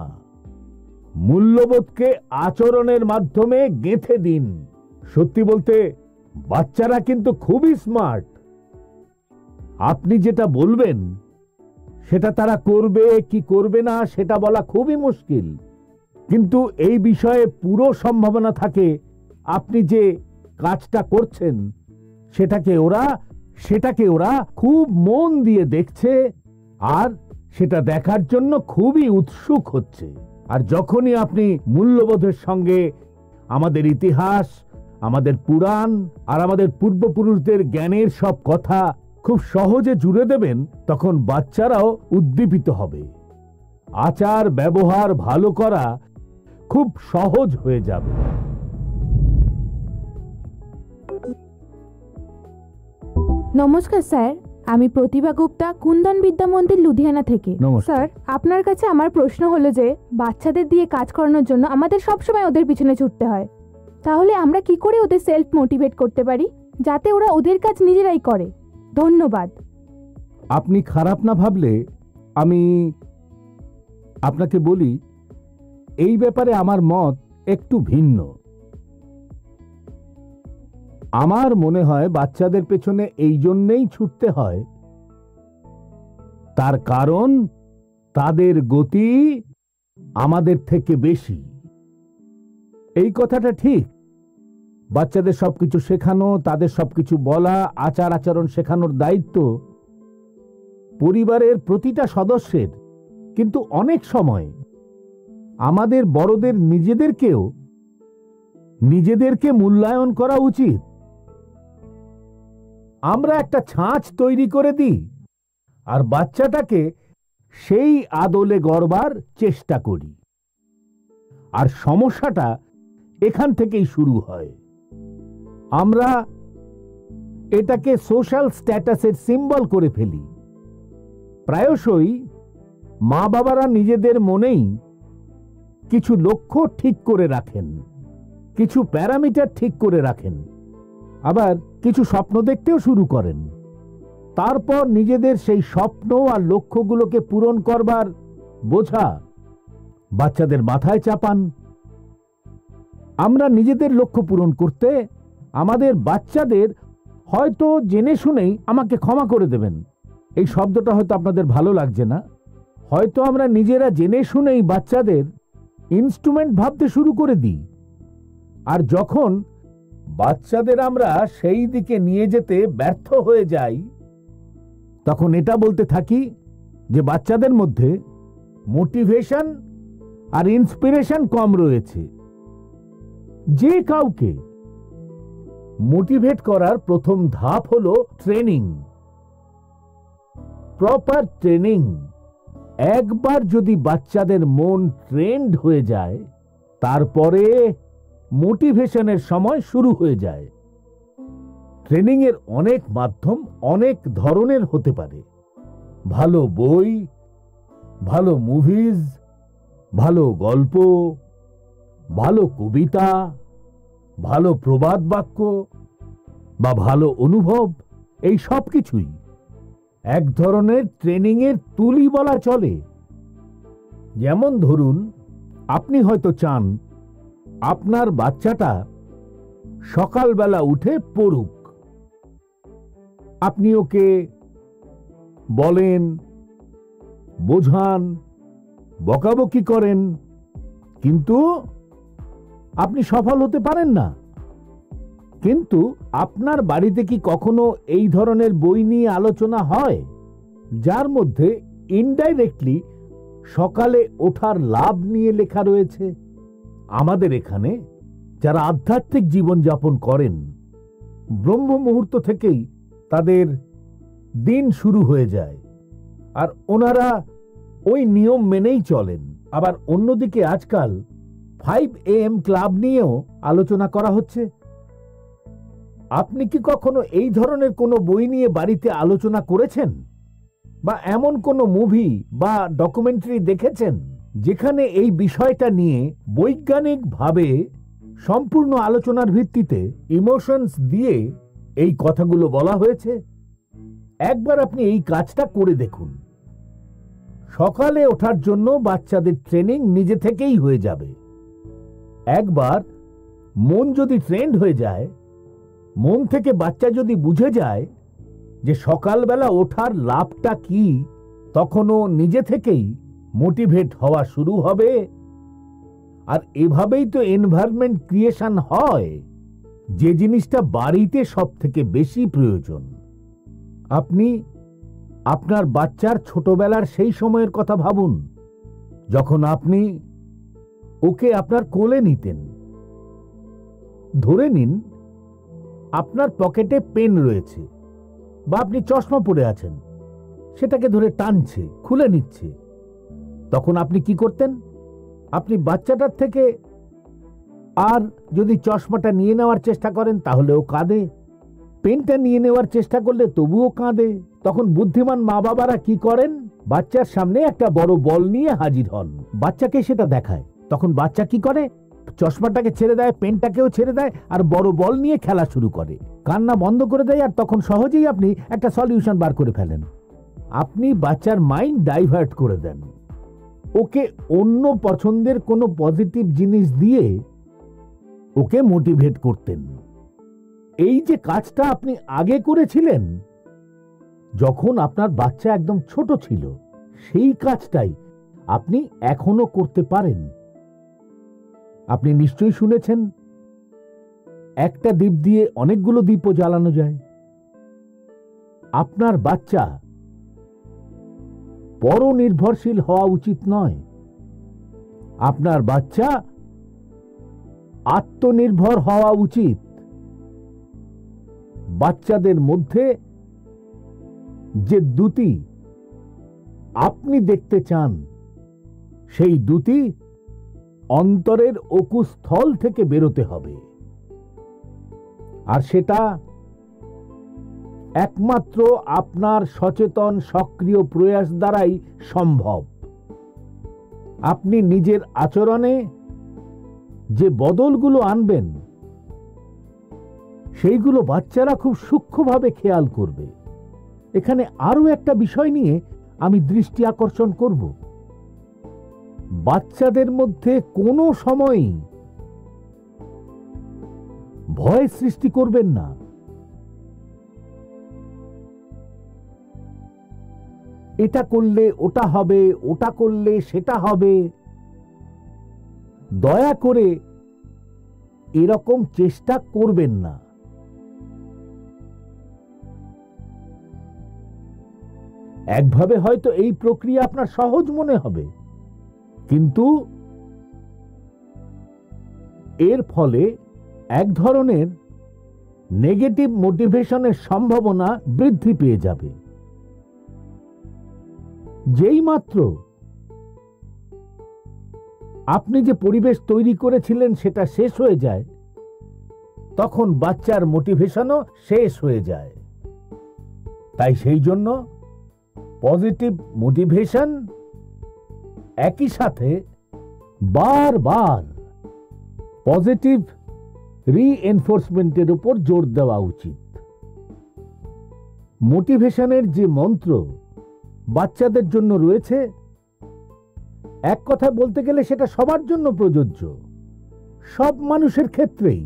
মূল্যবোধকে আচরণের মাধ্যমে গেঁথে দিন। সত্যি বলতে বাচ্চারা কিন্তু খুবই স্মার্ট। আপনি যেটা বলবেন সেটা তারা করবে কি করবে না সেটা বলা খুবই মুশকিল, কিন্তু এই বিষয়ে পুরো সম্ভাবনা থাকে আপনি যে কাজটা করছেন সেটাকে ওরা খুব মন দিয়ে দেখছে আর সেটা দেখার জন্য খুবই উৎসুক হচ্ছে। আর যখনই আপনি মূল্যবোধের সঙ্গে আমাদের ইতিহাস, আমাদের পুরাণ আর আমাদের পূর্বপুরুষদের জ্ঞানের সব কথা খুব সহজে জুড়ে দেবেন তখন বাচ্চারাও উদ্দীপিত হবে। আচার ব্যবহার ভালো করা খুব সহজ হয়ে যাবে। নমস্কার স্যার, আমি প্রতিভা গুপ্তা, কুন্দন বিদ্যা মন্দির, লুধিয়ানা থেকে। স্যার, আপনার কাছে আমার প্রশ্ন হলো যে বাচ্চাদের দিয়ে কাজ করানোর জন্য আমাদের সবসময় ওদের পিছনে ছুটতে হয়, তাহলে আমরা কি করে ওদের সেলফ মোটিভেট করতে পারি যাতে ওরা ওদের কাজ নিজেরাই করে? ধন্যবাদ। আপনি খারাপ না ভাবলে আমি আপনাকে বলি, এই ব্যাপারে আমার মত একটু ভিন্ন। আমার মনে হয় বাচ্চাদের পেছনে এই জন্যেই ছুটতে হয়, তার কারণ তাদের গতি আমাদের থেকে বেশি। এই কথাটা ঠিক। বাচ্চাদের সবকিছু শেখানো, তাদের সবকিছু বলা, আচার আচরণ শেখানোর দায়িত্ব পরিবারের প্রতিটা সদস্যের। কিন্তু অনেক সময় আমাদের বড়দের নিজেদেরকে মূল্যায়ন করা উচিত। আমরা একটা ছাঁচ তৈরি করে দিই আর বাচ্চাটাকে সেই আদলে গড়বার চেষ্টা করি, আর সমস্যাটা এখান থেকেই শুরু হয়। আমরা এটাকে সোশ্যাল স্ট্যাটাসের সিম্বল করে ফেলি। প্রায়শই মা বাবারা নিজেদের মনেই কিছু লক্ষ্য ঠিক করে রাখেন, কিছু প্যারামিটার ঠিক করে রাখেন, আবার কিছু স্বপ্ন দেখতেও শুরু করেন। তারপর নিজেদের সেই স্বপ্ন আর লক্ষ্যগুলোকে পূরণ করবার বোঝা বাচ্চাদের মাথায় চাপান। আমরা নিজেদের লক্ষ্য পূরণ করতে আমাদের বাচ্চাদের হয়তো জেনে শুনেই, আমাকে ক্ষমা করে দেবেন, এই শব্দটা হয়তো আপনাদের ভালো লাগছে না, হয়তো আমরা নিজেরা জেনে শুনেই বাচ্চাদের ইনস্ট্রুমেন্ট ভাবতে শুরু করে দিই। আর যখন বাচ্চাদের আমরা সেই দিকে নিয়ে যেতে ব্যর্থ হয়ে যাই তখন এটা বলতে থাকি যে বাচ্চাদের মধ্যে মোটিভেশন আর ইন্সপিরেশন কম রয়েছে। যে কাউকে মোটিভেট করার প্রথম ধাপ হলো ট্রেনিং, প্রপার ট্রেনিং। একবার যদি বাচ্চাদের মন ট্রেন্ড হয়ে যায়, তারপরে মোটিভেশনের সময় শুরু হয়ে যায়। ট্রেনিং এর অনেক মাধ্যম অনেক ধরনের হতে পারে। ভালো বই, ভালো মুভিজ, ভালো গল্প, ভালো কবিতা, ভালো প্রবাদ বাক্য বা ভালো অনুভব, এই সব কিছুই এক ধরনের ট্রেনিং এর তুলি বলা চলে। যেমন ধরুন, আপনি হয়তো চান আপনার বাচ্চাটা সকালবেলা উঠে পড়ুক। আপনি ওকে বলেন, বোঝান, বকাবকি করেন, কিন্তু আপনি সফল হতে পারেন না। কিন্তু আপনার বাড়িতে কি কখনো এই ধরনের বই নিয়ে আলোচনা হয়, যার মধ্যে ইনডাইরেক্টলি সকালে ওঠার লাভ নিয়ে লেখা রয়েছে? আমাদের এখানে যারা আধ্যাত্মিক জীবনযাপন করেন, ব্রহ্ম মুহূর্ত থেকেই তাদের দিন শুরু হয়ে যায়, আর ওনারা ওই নিয়ম মেনেই চলেন। আবার অন্যদিকে আজকাল 5 AM ক্লাব নিয়েও আলোচনা করা হচ্ছে। আপনি কি কখনো এই ধরনের কোনো বই নিয়ে বাড়িতে আলোচনা করেছেন, বা এমন কোনো মুভি বা ডকুমেন্টারি দেখেছেন যেখানে এই বিষয়টা নিয়ে বৈজ্ঞানিকভাবে সম্পূর্ণ আলোচনার ভিত্তিতে ইমোশনস দিয়ে এই কথাগুলো বলা হয়েছে? একবার আপনি এই কাজটা করে দেখুন। সকালে ওঠার জন্য বাচ্চাদের ট্রেনিং নিজে থেকেই হয়ে যাবে। একবার মন যদি ট্রেন্ড হয়ে যায়, মন থেকে বাচ্চা যদি বুঝে যায় যে সকালবেলা ওঠার লাভটা কি, তখনও নিজে থেকেই মোটিভেট হওয়া শুরু হবে। আর এভাবেই তো এনভায়রনমেন্ট ক্রিয়েশন হয়, যে জিনিসটা বাড়িতে সব থেকে বেশি প্রয়োজন। আপনি আপনার বাচ্চার ছোটবেলার সেই সময়ের কথা ভাবুন, যখন আপনি ওকে আপনার কোলে নিতেন। ধরে নিন আপনার পকেটে পেন রয়েছে, বা আপনি চশমা পরে আছেন, সেটাকে ধরে টানছে, খুলে নিচ্ছে। তখন আপনি কি করতেন? আপনি বাচ্চাটার থেকে আর যদি চশমাটা নিয়ে নেওয়ার চেষ্টা করেন তাহলেও কাঁদে, পেনটা নিয়ে নেওয়ার চেষ্টা করলে তবুও কাঁদে। তখন বুদ্ধিমান মা বাবারা কি করেন? বাচ্চার সামনে একটা বড় বল নিয়ে হাজির হন, বাচ্চাকে সেটা দেখায়। তখন বাচ্চা কি করে? চশমাটাকে ছেড়ে দেয়, পেনটাকেও ছেড়ে দেয়, আর বড় বল নিয়ে খেলা শুরু করে, কান্না বন্ধ করে দেয়। আর তখন সহজেই আপনি একটা সলিউশন বার করে ফেলেন। আপনি বাচ্চার মাইন্ড ডাইভার্ট করে দেন, ওকে অন্য পছন্দের কোনো পজিটিভ জিনিস দিয়ে ওকে মোটিভেট করতেন। এই যে কাজটা আপনি আগে করেছিলেন যখন আপনার বাচ্চা একদম ছোট ছিল, সেই কাজটাই আপনি এখনো করতে পারেন। আপনি নিশ্চয়ই শুনেছেন, একটা দীপ দিয়ে অনেকগুলো দীপও জ্বালানো যায়। আপনার বাচ্চা পরনির্ভরশীল হওয়া উচিত নয়। আপনার বাচ্চা আত্মনির্ভর হওয়া উচিত। বাচ্চাদের মধ্যে যে দ্যুতি আপনি দেখতে চান, সেই দ্যুতি অন্তরের অকুস্থল থেকে বেরোতে হবে, আর সেটা একমাত্র আপনার সচেতন সক্রিয় প্রয়াস দ্বারাই সম্ভব। আপনি নিজের আচরণে যে বদলগুলো আনবেন, সেইগুলো বাচ্চারা খুব সূক্ষ্মভাবে খেয়াল করবে। এখানে আরো একটা বিষয় নিয়ে আমি দৃষ্টি আকর্ষণ করব। বাচ্চাদের মধ্যে কোনো সময়ই ভয় সৃষ্টি করবেন না। এটা করলে ওটা হবে, ওটা করলে সেটা হবে। দয়া করে এরকম চেষ্টা করবেন না। একভাবে হয়তো এই প্রক্রিয়া আপনার সহজ মনে হবে, কিন্তু এর ফলে এক ধরনের নেগেটিভ মোটিভেশনের সম্ভাবনা বৃদ্ধি পেয়ে যাবে। যেই মাত্র আপনি যে পরিবেশ তৈরি করেছিলেন সেটা শেষ হয়ে যায়, তখন বাচ্চার মোটিভেশনও শেষ হয়ে যায়। তাই সেই জন্য পজিটিভ মোটিভেশন একই সাথে বারবার পজিটিভ রিএনফোর্সমেন্টের উপর জোর দেওয়া উচিত। মোটিভেশনের যে মন্ত্র বাচ্চাদের জন্য রয়েছে, এক কথা বলতে গেলে সেটা সবার জন্য প্রযোজ্য, সব মানুষের ক্ষেত্রেই।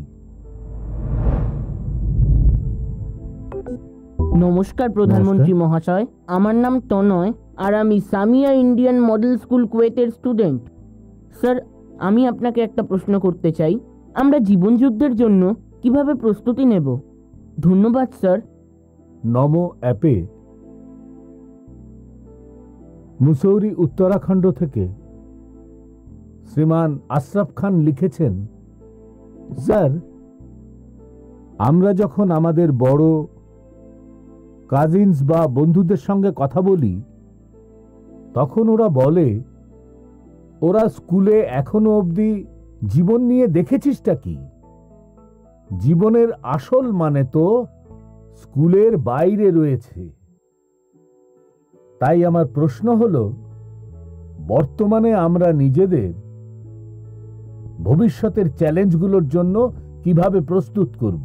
নমস্কার প্রধানমন্ত্রী মহাশয়, আমার নাম তনয় আর আমি সামিয়া ইন্ডিয়ান মডেল স্কুল কুয়েতের স্টুডেন্ট। স্যার, আমি আপনাকে একটা প্রশ্ন করতে চাই, আমরা জীবনযুদ্ধের জন্য কিভাবে প্রস্তুতি নেব? ধন্যবাদ স্যার। নমো অ্যাপে মুসৌরি উত্তরাখণ্ড থেকে শ্রীমান আশরাফ খান লিখেছেন, স্যার, আমরা যখন আমাদের বড় কাজিনস বা বন্ধুদের সঙ্গে কথা বলি, তখন ওরা বলে ওরা স্কুলে এখনো অবধি জীবন নিয়ে দেখেছিসটা কি? জীবনের আসল মানে তো স্কুলের বাইরে রয়েছে। তাই আমার প্রশ্ন হলো, বর্তমানে আমরা নিজেদের ভবিষ্যতের চ্যালেঞ্জগুলোর জন্য কিভাবে প্রস্তুত করব?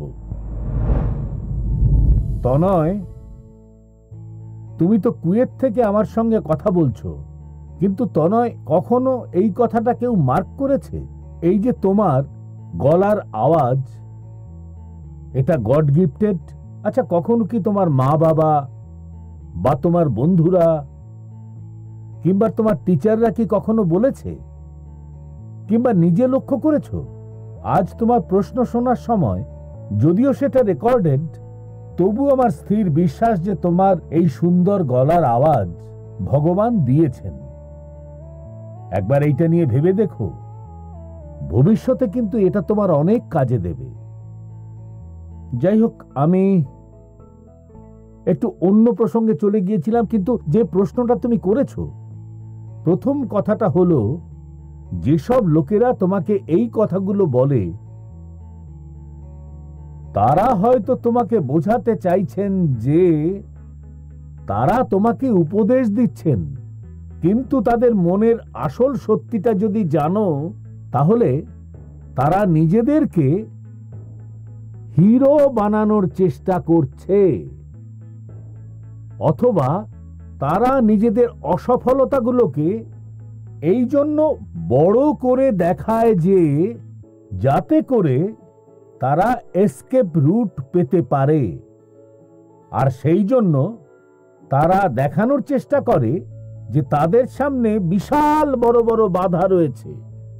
তনয়, তুমি তো কুয়েত থেকে আমার সঙ্গে কথা বলছো, কিন্তু তনয়, কখনো এই কথাটা কেউ মার্ক করেছে? এই যে তোমার গলার আওয়াজ, এটা গড গিফটেড। আচ্ছা, কখনো কি তোমার মা বাবা বা তোমার বন্ধুরা কিংবা তোমার টিচাররা কি কখনো বলেছে, কিংবা নিজে লক্ষ্য করেছো? আজ তোমার প্রশ্ন শোনার সময়, যদিও সেটা রেকর্ডেড, তবু আমার স্থির বিশ্বাস যে তোমার এই সুন্দর গলার আওয়াজ ভগবান দিয়েছেন। একবার এইটা নিয়ে ভেবে দেখো, ভবিষ্যতে কিন্তু এটা তোমার অনেক কাজে দেবে। যাই হোক, আমি একটু অন্য প্রসঙ্গে চলে গিয়েছিলাম, কিন্তু যে প্রশ্নটা তুমি করেছো, প্রথম কথাটা হলো, যেসব লোকেরা তোমাকে এই কথাগুলো বলে, তারা হয়তো তোমাকে বোঝাতে চাইছেন যে তারা তোমাকে উপদেশ দিচ্ছেন, কিন্তু তাদের মনের আসল সত্যিটা যদি জানো, তাহলে তারা নিজেদেরকে হিরো বানানোর চেষ্টা করছে, অথবা তারা নিজেদের অসফলতাগুলোকে এই জন্য বড় করে দেখায় যে যাতে করে তারা এসকেপ রুট পেতে পারে। আর সেই জন্য তারা দেখানোর চেষ্টা করে যে তাদের সামনে বিশাল বড় বড় বাধা রয়েছে।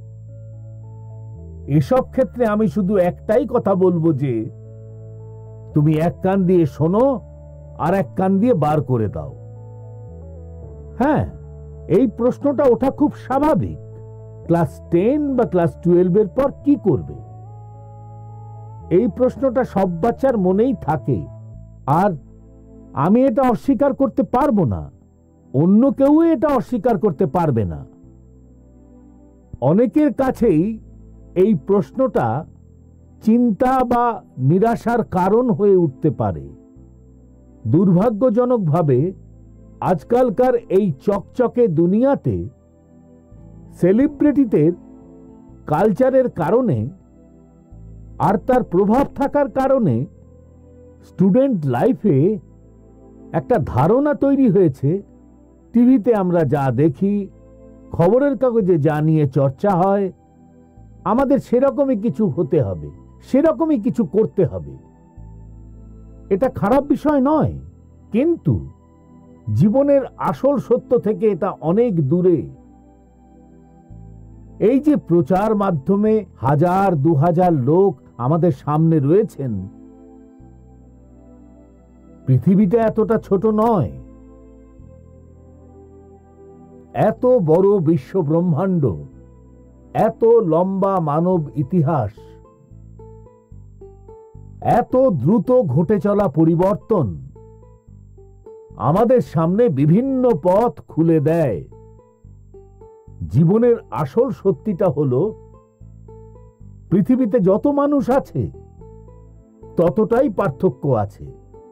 এসব ক্ষেত্রে আমি শুধু একটাই কথা বলবো যে তুমি এক কান দিয়ে শোনো আর এক কান দিয়ে বার করে দাও। হ্যাঁ, এই প্রশ্নটা ওঠা খুব স্বাভাবিক। ক্লাস 10 বা ক্লাস 12 এর পর কি করবে? এই প্রশ্নটা সব বাচ্চার মনেই থাকে, আর আমি এটা অস্বীকার করতে পারবো না, অন্য কেউ এটা অস্বীকার করতে পারবে না। অনেকের কাছেই এই প্রশ্নটা চিন্তা বা নিরাশার কারণ হয়ে উঠতে পারে। দুর্ভাগ্যজনকভাবে আজকালকার এই চকচকে দুনিয়াতে সেলিব্রিটিদের কালচারের কারণে আর তার প্রভাব থাকার কারণে স্টুডেন্ট লাইফে একটা ধারণা তৈরি হয়েছে, টিভিতে আমরা যা দেখি, খবরের কাগজে যা নিয়ে চর্চা হয়, আমাদের সেরকমই কিছু হতে হবে, সেরকমই কিছু করতে হবে। এটা খারাপ বিষয় নয়, কিন্তু জীবনের আসল সত্য থেকে এটা অনেক দূরে। এই যে প্রচার মাধ্যমে 1000-2000 লোক আমাদের সামনে রয়েছেন, পৃথিবীটা এতটা ছোট নয়। এত বড় বিশ্ব ব্রহ্মাণ্ড, এত লম্বা মানব ইতিহাস, এত দ্রুত ঘটে চলা পরিবর্তন আমাদের সামনে বিভিন্ন পথ খুলে দেয়। জীবনের আসল সত্যিটা হলো পৃথিবীতে যত মানুষ আছে ততটাই পার্থক্য আছে।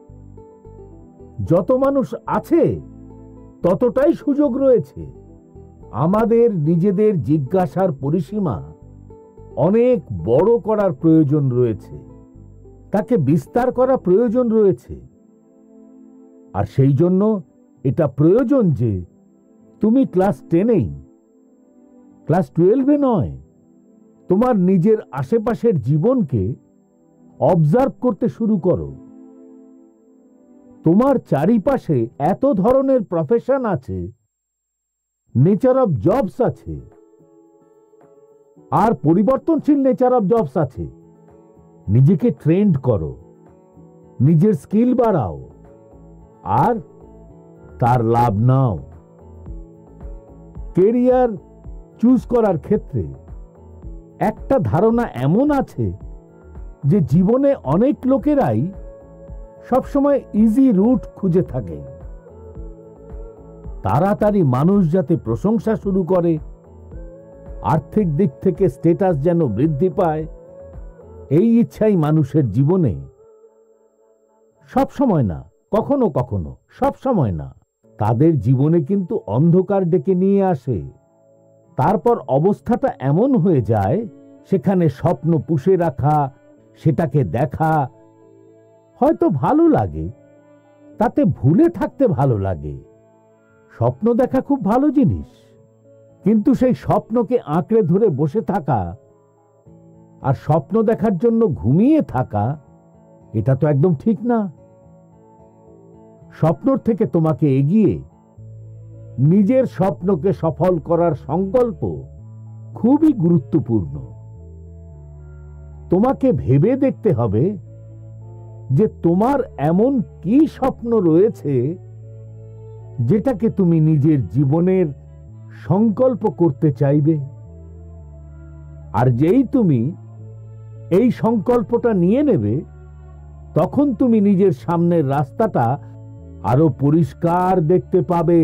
যত মানুষ আছে ততটাই সুযোগ রয়েছে। আমাদের নিজেদের জিজ্ঞাসার পরিসীমা অনেক বড় করার প্রয়োজন রয়েছে, তাকে বিস্তার করা প্রয়োজন রয়েছে। আর সেই জন্য এটা প্রয়োজন যে তুমি ক্লাস 10-এই, ক্লাস 12-এ নয়, তোমার নিজের আশেপাশের জীবনকে অবজার্ভ করতে শুরু করো। তোমার চারিপাশে এত ধরনের প্রফেশন আছে, নেচার অফ জবস আছে, আর পরিবর্তনশীল নেচার অফ জবস আছে। নিজেকে ট্রেন্ড করো, নিজের স্কিল বাড়াও, আর তার লাভ নাও। কেরিয়ার চুজ করার ক্ষেত্রে একটা ধারণা এমন আছে যে জীবনে অনেক লোকেরাই সবসময় ইজি রুট খুঁজে থাকে। তাড়াতাড়ি মানুষ যাতে প্রশংসা শুরু করে, আর্থিক দিক থেকে স্ট্যাটাস যেন বৃদ্ধি পায়, এই ইচ্ছাই মানুষের জীবনে সব সময় না, কখনো কখনো, সব সময় না, তাদের জীবনে কিন্তু অন্ধকার ডেকে নিয়ে আসে। তারপর অবস্থাটা এমন হয়ে যায় সেখানে স্বপ্ন পুষে রাখা, সেটাকে দেখা হয়তো ভালো লাগে, তাতে ভুলে থাকতে ভালো লাগে। স্বপ্ন দেখা খুব ভালো জিনিস, কিন্তু সেই স্বপ্নকে আঁকড়ে ধরে বসে থাকা আর স্বপ্ন দেখার জন্য ঘুমিয়ে থাকা, এটা তো একদম ঠিক না। স্বপ্নর থেকে তোমাকে এগিয়ে নিজের স্বপ্নকে সফল করার সংকল্প খুবই গুরুত্বপূর্ণ। তোমাকে ভেবে দেখতে হবে যে তোমার এমন কি স্বপ্ন রয়েছে যেটাকে তুমি নিজের জীবনের সংকল্প করতে চাইবে। আর যেই তুমি এই সংকল্পটা নিয়ে নেবে, তখন তুমি নিজের সামনের রাস্তাটা আরো পরিষ্কার দেখতে পাবে।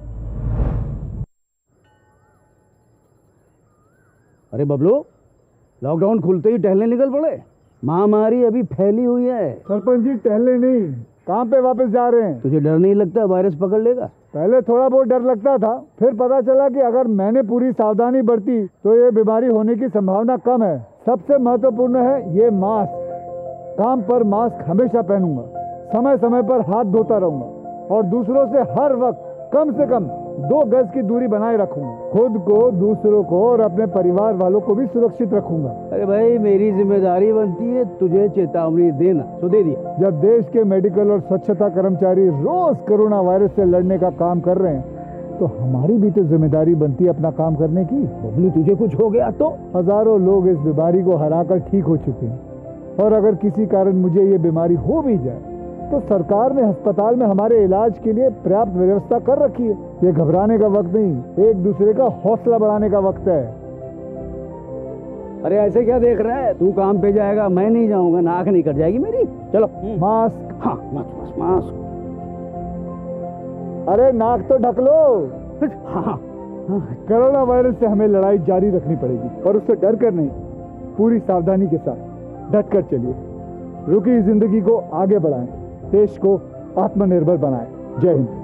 अरे बबलू, लॉकडाउन खुलते ही टहलने निकल पड़े। महामारी अभी फैली हुई है। सरपंच जी टहलने नहीं, कहाँ पे वापस जा रहे हैं? तुझे डर नहीं लगता वायरस पकड़ लेगा? पहले थोड़ा बहुत डर लगता था, फिर पता चला कि अगर मैंने पूरी सावधानी बरती तो ये बीमारी होने की संभावना कम है। सबसे महत्वपूर्ण है ये मास्क। काम पर मास्क हमेशा पहनूंगा, समय समय पर हाथ धोता रहूंगा और दूसरों से हर वक्त कम से कम 2 गज की दूरी बनाए रखूंगा। खुद को, दूसरों को और अपने परिवार वालों को भी सुरक्षित रखूंगा। अरे भाई, मेरी जिम्मेदारी बनती है तुझे चेतावनी देना, तो दे दिया। जब देश के मेडिकल और स्वच्छता कर्मचारी रोज कोरोना वायरस से लड़ने का काम कर रहे हैं, तो हमारी भी तो जिम्मेदारी बनती है अपना काम करने की। बबलू, तुझे कुछ हो गया तो? हजारों लोग इस बीमारी को हराकर ठीक हो चुके हैं, और अगर किसी कारण मुझे ये बीमारी हो भी जाए तो सरकार ने अस्पताल में हमारे इलाज के लिए पर्याप्त व्यवस्था कर रखी है। ये घबराने का वक्त नहीं, एक दूसरे का हौसला बढ़ाने का वक्त है। अरे ऐसे क्या देख रहा है? तू काम पे जाएगा, मैं नहीं जाऊंगा, नाक नहीं कट जाएगी मेरी। चलो मास्क। हाँ, मास्क। अरे नाक तो ढक लो। हाँ। कोरोना वायरस से हमें लड़ाई जारी रखनी पड़ेगी, और उससे डर कर नहीं, पूरी सावधानी के साथ डट कर चलिए। रुकी जिंदगी को आगे बढ़ाएं, देश को आत्मनिर्भर बनाएं। जय Hind.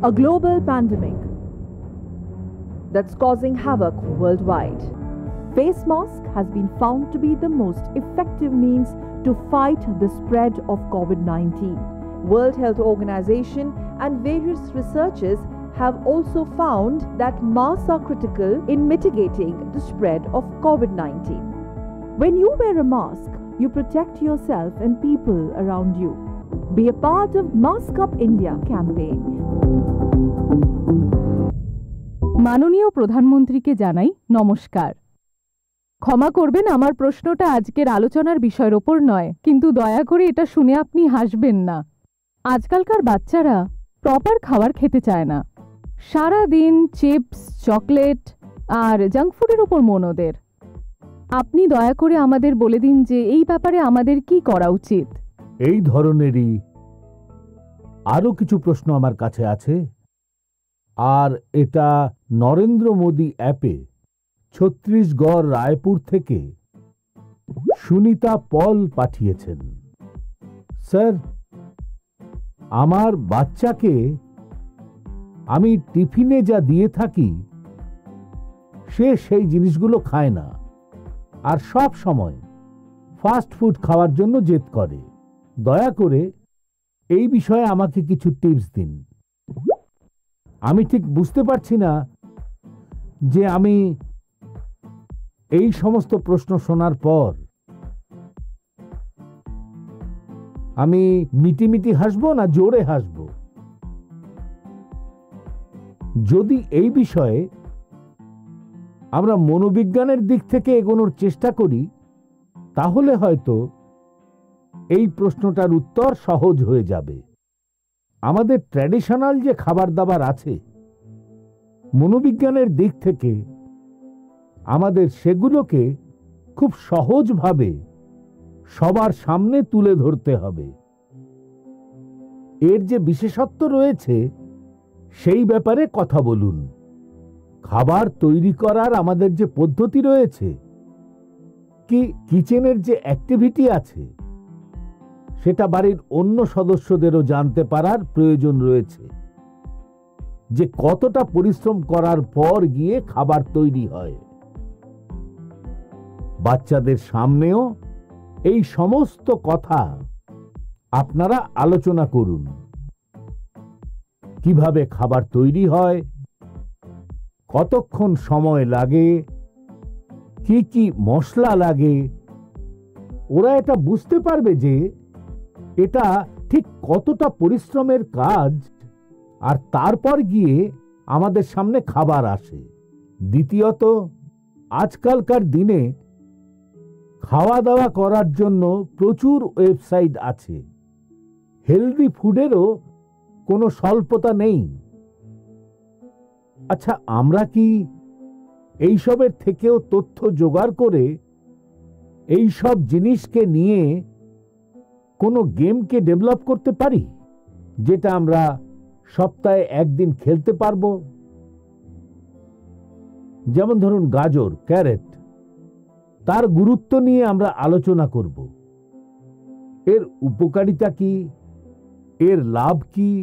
a global pandemic that's causing havoc worldwide. Face mask has been found to be the most effective means to fight the spread of COVID-19. World Health Organization and various researchers have also found that masks are critical in mitigating the spread of COVID-19. When you wear a mask, you protect yourself and people around you. Be a part of Mask Up India campaign. মাননীয় প্রধানমন্ত্রীকে জানাই নমস্কার। ক্ষমা করবেন, আমার প্রশ্নটা আজকের আলোচনার বিষয়ের ওপর নয়, কিন্তু দয়া করে এটা শুনে আপনি হাসবেন না। আজকালকার বাচ্চারা প্রপার খাবার খেতে চায় না। সারা দিন চিপস, চকলেট আর জাঙ্ক ফুডের ওপর মন ওদের। আপনি দয়া করে আমাদের বলে দিন যে এই ব্যাপারে আমাদের কি করা উচিত। এই ধরনেরই আরও কিছু প্রশ্ন আমার কাছে আছে, আর এটা নরেন্দ্র মোদী অ্যাপে ছত্তিশগড় রায়পুর থেকে সুনিতা পল পাঠিয়েছেন। স্যার, আমার বাচ্চাকে আমি টিফিনে যা দিয়ে থাকি সে সেই জিনিসগুলো খায় না, আর সব সময় ফাস্ট ফুড খাওয়ার জন্য জেদ করে। দয়া করে এই বিষয়ে আমাকে কিছু টিপস দিন। আমি ঠিক বুঝতে পারছি না যে আমি এই সমস্ত প্রশ্ন শোনার পর আমি মিটিমিটি হাসবো না জোরে হাসবো। যদি এই বিষয়ে আমরা মনোবিজ্ঞানের দিক থেকে এগোনোর চেষ্টা করি, তাহলে হয়তো এই প্রশ্নটার উত্তর সহজ হয়ে যাবে। আমাদের ট্র্যাডিশনাল যে খাবার দাবার আছে, মনোবিজ্ঞানের দিক থেকে আমাদের সেগুলোকে খুব সহজভাবে সবার সামনে তুলে ধরতে হবে। এর যে বিশেষত্ব রয়েছে সেই ব্যাপারে কথা বলুন। খাবার তৈরি করার আমাদের যে পদ্ধতি রয়েছে, কি কিচেনের যে অ্যাক্টিভিটি আছে, সেটা বাড়ির অন্য সদস্যদেরও জানতে পারার প্রয়োজন রয়েছে, যে কতটা পরিশ্রম করার পর গিয়ে খাবার তৈরি হয়। বাচ্চাদের সামনেও এই সমস্ত কথা আপনারা আলোচনা করুন। কিভাবে খাবার তৈরি হয়, কতক্ষণ সময় লাগে, কি কি মশলা লাগে, ওরা এটা বুঝতে পারবে যে এটা ঠিক কতটা পরিশ্রমের কাজ, আর তারপর গিয়ে আমাদের সামনে খাবার আসে। দ্বিতীয়ত, আজকালকার দিনে খাওয়া দাওয়া করার জন্য প্রচুর ওয়েবসাইট আছে। হেলদি ফুডেরও কোনো স্বল্পতা নেই। আচ্ছা, আমরা কি এইসবের থেকেও তথ্য জোগাড় করে এই সব জিনিসকে নিয়ে কোনো গেমকে ডেভেলপ করতে পারি, যেটা আমরা সপ্তাহে একদিন খেলতে পারবো? যেমন ধরুন গাজর, ক্যারেট, তার গুরুত্ব নিয়ে আমরা আলোচনা করব। এর উপকারিতা কি, এর লাভ কি,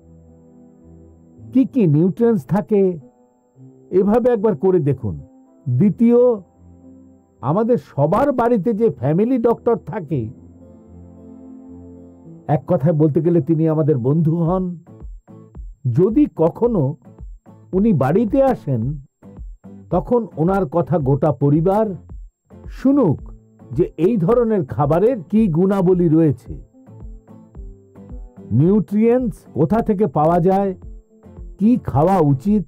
কি কি নিউট্রিয়েন্টস থাকে, এভাবে একবার করে দেখুন। দ্বিতীয়, আমাদের সবার বাড়িতে যে ফ্যামিলি ডক্টর থাকে, এক কথায় বলতে গেলে তিনি আমাদের বন্ধু হন। যদি কখনো উনি বাড়িতে আসেন, তখন ওনার কথা গোটা পরিবার শুনুক যে এই ধরনের খাবারের কি গুণাবলী রয়েছে, নিউট্রিয়েন্টস কোথা থেকে পাওয়া যায়, কি খাওয়া উচিত।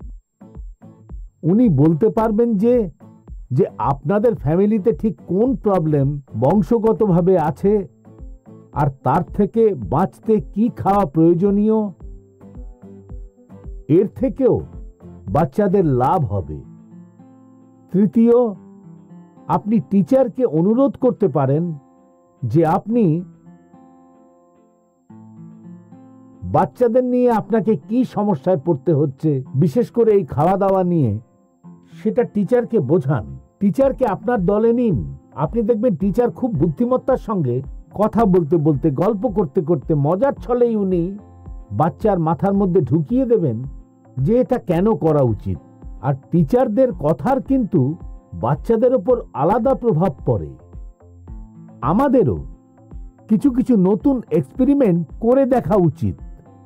উনি বলতে পারবেন যে আপনাদের ফ্যামিলিতে ঠিক কোন প্রবলেম বংশগতভাবে আছে, আর তার থেকে বাঁচতে কি খাওয়া প্রয়োজনীয়। এর থেকেও বাচ্চাদের লাভ হবে। তৃতীয়, আপনি টিচারকে অনুরোধ করতে পারেন যে আপনি বাচ্চাদের নিয়ে আপনাকে কি সমস্যায় পড়তে হচ্ছে, বিশেষ করে এই খাওয়া দাওয়া নিয়ে, সেটা টিচারকে বোঝান। টিচারকে আপনার দলে নিন। আপনি দেখবেন টিচার খুব বুদ্ধিমত্তার সঙ্গে কথা বলতে বলতে, গল্প করতে করতে, মজার ছলেই উনি বাচ্চার মাথার মধ্যে ঢুকিয়ে দেবেন যে এটা কেন করা উচিত। আর টিচারদের কথার কিন্তু বাচ্চাদের উপর আলাদা প্রভাব পড়ে। আমাদেরও কিছু কিছু নতুন এক্সপেরিমেন্ট করে দেখা উচিত।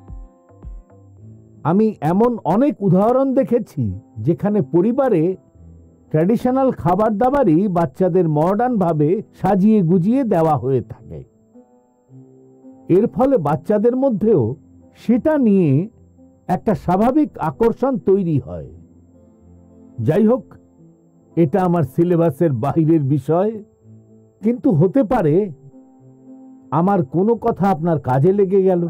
আমি এমন অনেক উদাহরণ দেখেছি যেখানে পরিবারে ট্র্যাডিশনাল খাবার দাবারই বাচ্চাদের মডার্ন ভাবে সাজিয়ে গুজিয়ে দেওয়া হয়ে থাকে। এর ফলে বাচ্চাদের মধ্যেও সেটা নিয়ে একটা স্বাভাবিক আকর্ষণ তৈরি হয়। যাই হোক, এটা আমার সিলেবাসের বাইরের বিষয়, কিন্তু হতে পারে আমার কোনো কথা আপনার কাজে লেগে গেল।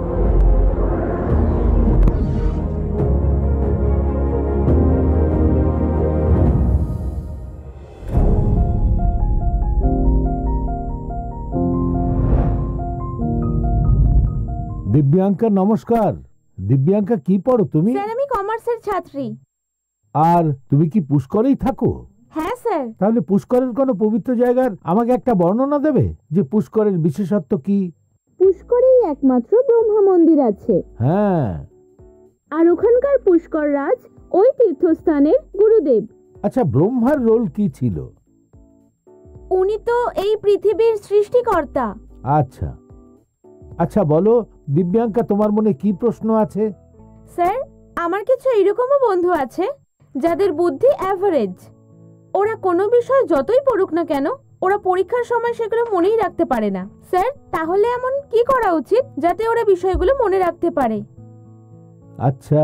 দিব্যাঙ্কা, নমস্কার। দিব্যাঙ্কা, কি পড়ো তুমি? স্যার, আমি কমার্সের ছাত্রী। আর তুমি কি পুষ্করেই থাকো? হ্যাঁ স্যার। তাহলে পুষ্করের কোনো পবিত্র জায়গার আমাকে একটা বর্ণনা দেবে, যে পুষ্করের বিশেষত্ব কি? পুষ্করেই একমাত্র ব্রহ্মা মন্দির আছে। হ্যাঁ। আর ওখানকার পুষ্কর রাজ ওই তীর্থস্থানের গুরুদেব। আচ্ছা, ব্রহ্মার রোল কি ছিল? উনি তো এই পৃথিবীর সৃষ্টিকর্তা। আচ্ছা আচ্ছা, বলো দিব্যাঙ্কা, তোমার মনে কি প্রশ্ন আছে? স্যার, আমার কিছু এরকমও বন্ধু আছে যাদের বুদ্ধি অ্যাভারেজ। ওরা কোনো বিষয় যতই পড়ুক না কেন, ওরা পরীক্ষার সময় সেগুলো মনেই রাখতে পারে না। স্যার, তাহলে এমন কি করা উচিত যাতে ওরা বিষয়গুলো মনে রাখতে পারে? আচ্ছা,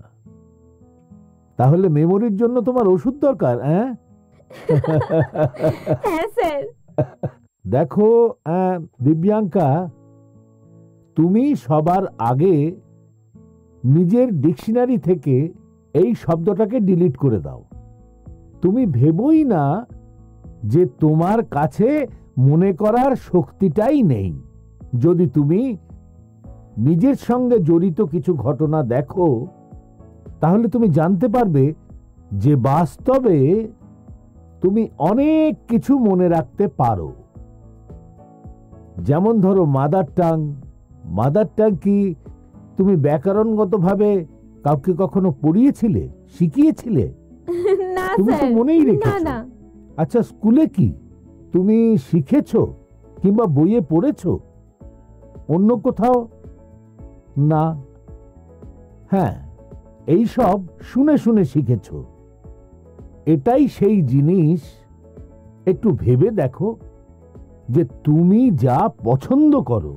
তাহলে মেমোরির জন্য তোমার ওষুধ দরকার? হ্যাঁ হ্যাঁ স্যার। দেখো দিব্যাঙ্কা, তুমি সবার আগে নিজের ডিকশনারি থেকে এই শব্দটাকে ডিলিট করে দাও। তুমি ভেবোই না যে তোমার কাছে মনে করার শক্তিটাই নেই। যদি তুমি নিজের সঙ্গে জড়িত কিছু ঘটনা দেখো, তাহলে তুমি জানতে পারবে যে বাস্তবে তুমি অনেক কিছু মনে রাখতে পারো। যেমন ধরো মাদার টাং। মাদার টাং কি তুমি ব্যাকরণগতভাবে কাউকে কখনো পড়িয়েছিলে, শিখিয়েছিলে? না তুমি তো স্যার, মনেই না রেখেছো। না। আচ্ছা, স্কুলে কি তুমি শিখেছো কিংবা বইয়ে পড়েছো? অন্য কোথাও? না। হ্যাঁ, এই সব শুনে শুনে শিখেছো। এটাই সেই জিনিস। একটু ভেবে দেখো যে তুমি যা পছন্দ করো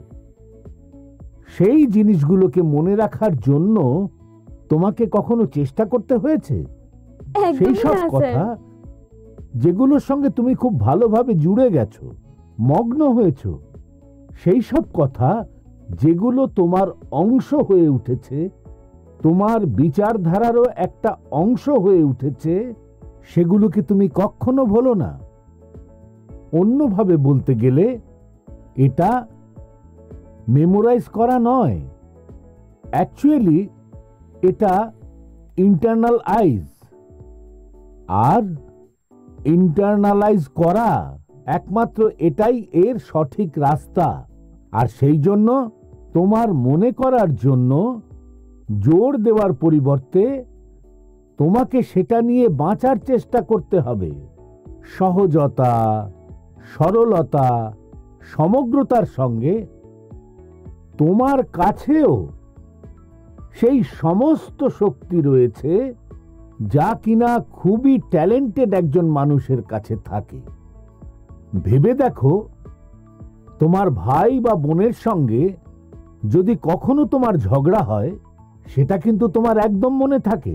সেই জিনিসগুলোকে মনে রাখার জন্য তোমাকে কখনো চেষ্টা করতে হয়েছে? সেই সব কথা যেগুলোর সঙ্গে তুমি খুব ভালোভাবে জুড়ে গেছো, মগ্ন হয়েছো, সেই সব কথা যেগুলো তোমার অংশ হয়ে উঠেছে, তোমার বিচারধারারও একটা অংশ হয়ে উঠেছে, সেগুলোকে তুমি কখনো ভুলো না। অন্যভাবে বলতে গেলে এটা মেমোরাইজ করা নয়, অ্যাকচুয়ালি এটা ইন্টারনালাইজ। আর ইন্টারনালাইজ করা একমাত্র এটাই এর সঠিক রাস্তা। আর সেই জন্য তোমার মনে করার জন্য জোর দেওয়ার পরিবর্তে তোমাকে সেটা নিয়ে বাঁচার চেষ্টা করতে হবে। সহজতা, সরলতা, সমগ্রতার সঙ্গে তোমার কাছেও সেই সমস্ত শক্তি রয়েছে যা কিনা খুবই ট্যালেন্টেড একজন মানুষের কাছে থাকে। ভেবে দেখো, তোমার ভাই বা বোনের সঙ্গে যদি কখনো তোমার ঝগড়া হয়, সেটা কিন্তু তোমার একদম মনে থাকে,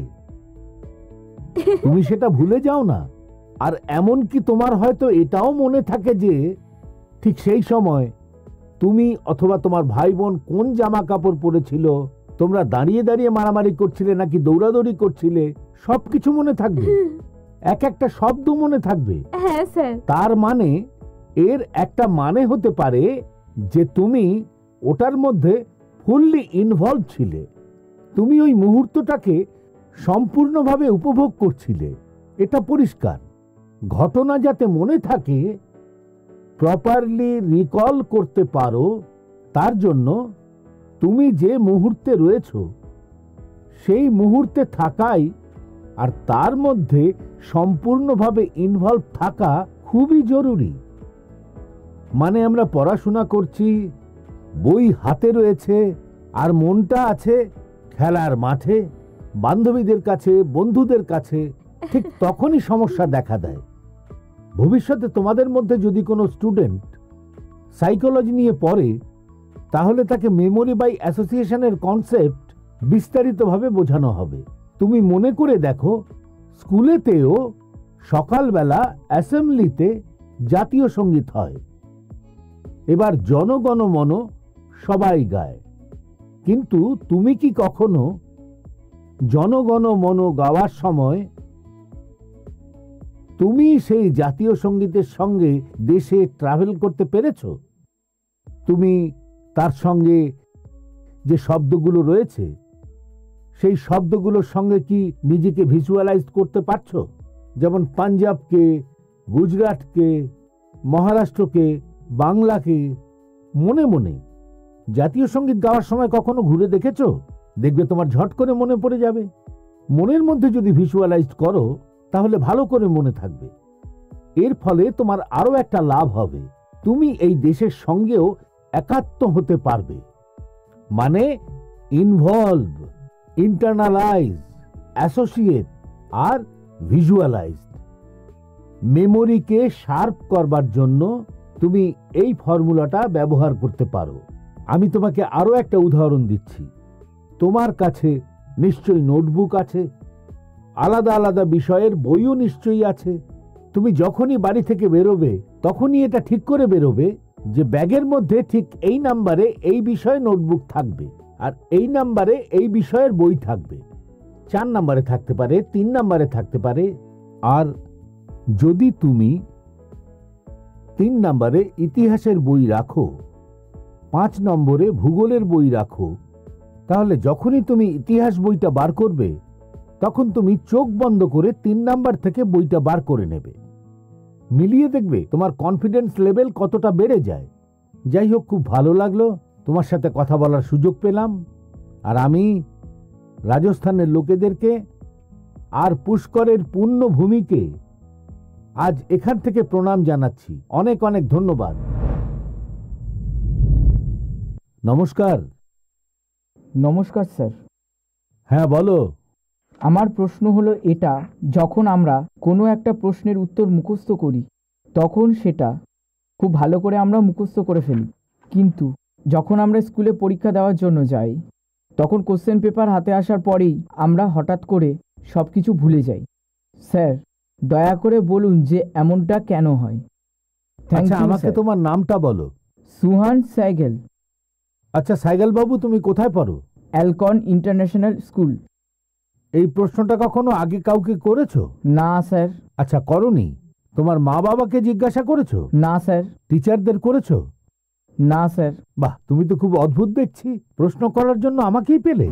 তুমি সেটা ভুলে যাও না। আর এমন কি তোমার হয়তো এটাও মনে থাকে যে ঠিক সেই সময় তুমি অথবা তোমার ভাই বোন কোন জামা কাপড় পরেছিল, তোমরা দাঁড়িয়ে দাঁড়িয়ে মারামারি করছিলে নাকি দৌড়াদৌড়ি করছিলে, সবকিছু মনে থাকবে, এক একটা শব্দ মনে থাকবে। হ্যাঁ স্যার। তার মানে এর একটা মানে হতে পারে যে তুমি ওটার মধ্যে ফুললি ইনভলভ ছিলে, তুমি ওই মুহূর্তটাকে সম্পূর্ণভাবে উপভোগ করছিলে। এটা পরিষ্কার। ঘটনা যাতে মনে থাকে, প্রপারলি রিকল করতে পারো, তার জন্য তুমি যে মুহূর্তে রয়েছো সেই মুহূর্তে থাকাই আর তার মধ্যে সম্পূর্ণভাবে ইনভলভ থাকা খুবই জরুরি। মানে আমরা পড়াশোনা করছি, বই হাতে রয়েছে, আর মনটা আছে খেলার মাঠে, বান্ধবীদের কাছে, বন্ধুদের কাছে। ঠিক তখনই সমস্যা দেখা দেয়। ভবিষ্যতে তোমাদের মধ্যে যদি কোনো স্টুডেন্ট সাইকোলজি নিয়ে পড়ে, তাহলে তাকে মেমোরি বাই অ্যাসোসিয়েশনের কনসেপ্ট বিস্তারিতভাবে বোঝানো হবে। তুমি মনে করে দেখো, স্কুলেতেও সকালবেলা অ্যাসেম্বলিতে জাতীয় সঙ্গীত হয়। এবার জনগণ মন সবাই গায়, কিন্তু তুমি কি কখনো জনগণ মন গাওয়ার সময় তুমি সেই জাতীয় সঙ্গীতের সঙ্গে দেশে ট্রাভেল করতে পেরেছো? তুমি তার সঙ্গে যে শব্দগুলো রয়েছে সেই শব্দগুলোর সঙ্গে কি নিজেকে ভিজুয়ালাইজ করতে পারছো? যেমন পাঞ্জাবকে, গুজরাটকে, মহারাষ্ট্রকে, বাংলাকে মনে মনে জাতীয় সঙ্গীত গাওয়ার সময় কখনো ঘুরে দেখেছো? দেখবে তোমার ঝট করে মনে পড়ে যাবে। মনের মধ্যে যদি ভিজুয়ালাইজ করো তাহলে ভালো করে মনে থাকবে। এর ফলে তোমার আরো একটা লাভ হবে, তুমি এই দেশের সঙ্গেও একাত্ম হতে পারবে। মানে ইনভলভ, ইন্টারনালাইজ, অ্যাসোসিয়েট আর ভিজুয়ালাইজ। মেমোরিকে শার্প করবার জন্য তুমি এই ফর্মুলাটা ব্যবহার করতে পারো। আমি তোমাকে আরো একটা উদাহরণ দিচ্ছি। তোমার কাছে নিশ্চয়ই নোটবুক আছে, আলাদা আলাদা বিষয়ের বইও নিশ্চয়ই আছে। তুমি যখনই বাড়ি থেকে বেরোবে তখনই এটা ঠিক করে বেরোবে যে ব্যাগের মধ্যে ঠিক এই নাম্বারে এই বিষয়ে নোটবুক থাকবে, আর এই নাম্বারে এই বিষয়ের বই থাকবে। 4 নাম্বারে থাকতে পারে, 3 নাম্বারে থাকতে পারে। আর যদি তুমি 3 নাম্বারে ইতিহাসের বই রাখো, 5 নম্বরে ভূগোলের বই রাখো, তাহলে যখনই তুমি ইতিহাস বইটা বার করবে তখন তুমি চোখ বন্ধ করে 3 নাম্বার থেকে বইটা বার করে নেবে। মিলিয়ে দেখবে তোমার কনফিডেন্স লেভেল কতটা বেড়ে যায়। যাই হোক, খুব ভালো লাগলো, তোমার সাথে কথা বলার সুযোগ পেলাম। আর আমি রাজস্থানের লোকেদেরকে আর পুষ্করের পুণ্যভূমিকে আজ এখান থেকে প্রণাম জানাচ্ছি। অনেক অনেক ধন্যবাদ। নমস্কার। নমস্কার স্যার। হ্যাঁ বলো। আমার প্রশ্ন হলো এটা, যখন আমরা কোনো একটা প্রশ্নের উত্তর মুখস্থ করি তখন সেটা খুব ভালো করে আমরা মুখস্থ করে ফেলি, কিন্তু যখন আমরা স্কুলে পরীক্ষা দেওয়ার জন্য যাই তখন কোশ্চেন পেপার হাতে আসার পরেই আমরা হঠাৎ করে সব কিছু ভুলে যাই। স্যার, দয়া করে বলুন যে এমনটা কেন হয়। আচ্ছা, আমাকে তোমার নামটা বলো। সুহান সাইগেল। আচ্ছা সাইগেল বাবু, তুমি কোথায় পড়ো? Alcon international school. এই প্রশ্নটা কখনো আগে কাউকে করেছো? না স্যার। আচ্ছা, করনি? তোমার মা বাবাকে জিজ্ঞাসা করেছো? না স্যার। টিচারদের করেছো? না স্যার। বাহ, তুমি তো খুব অদ্ভুত দেখছি, প্রশ্ন করার জন্য আমাকেই পেলে।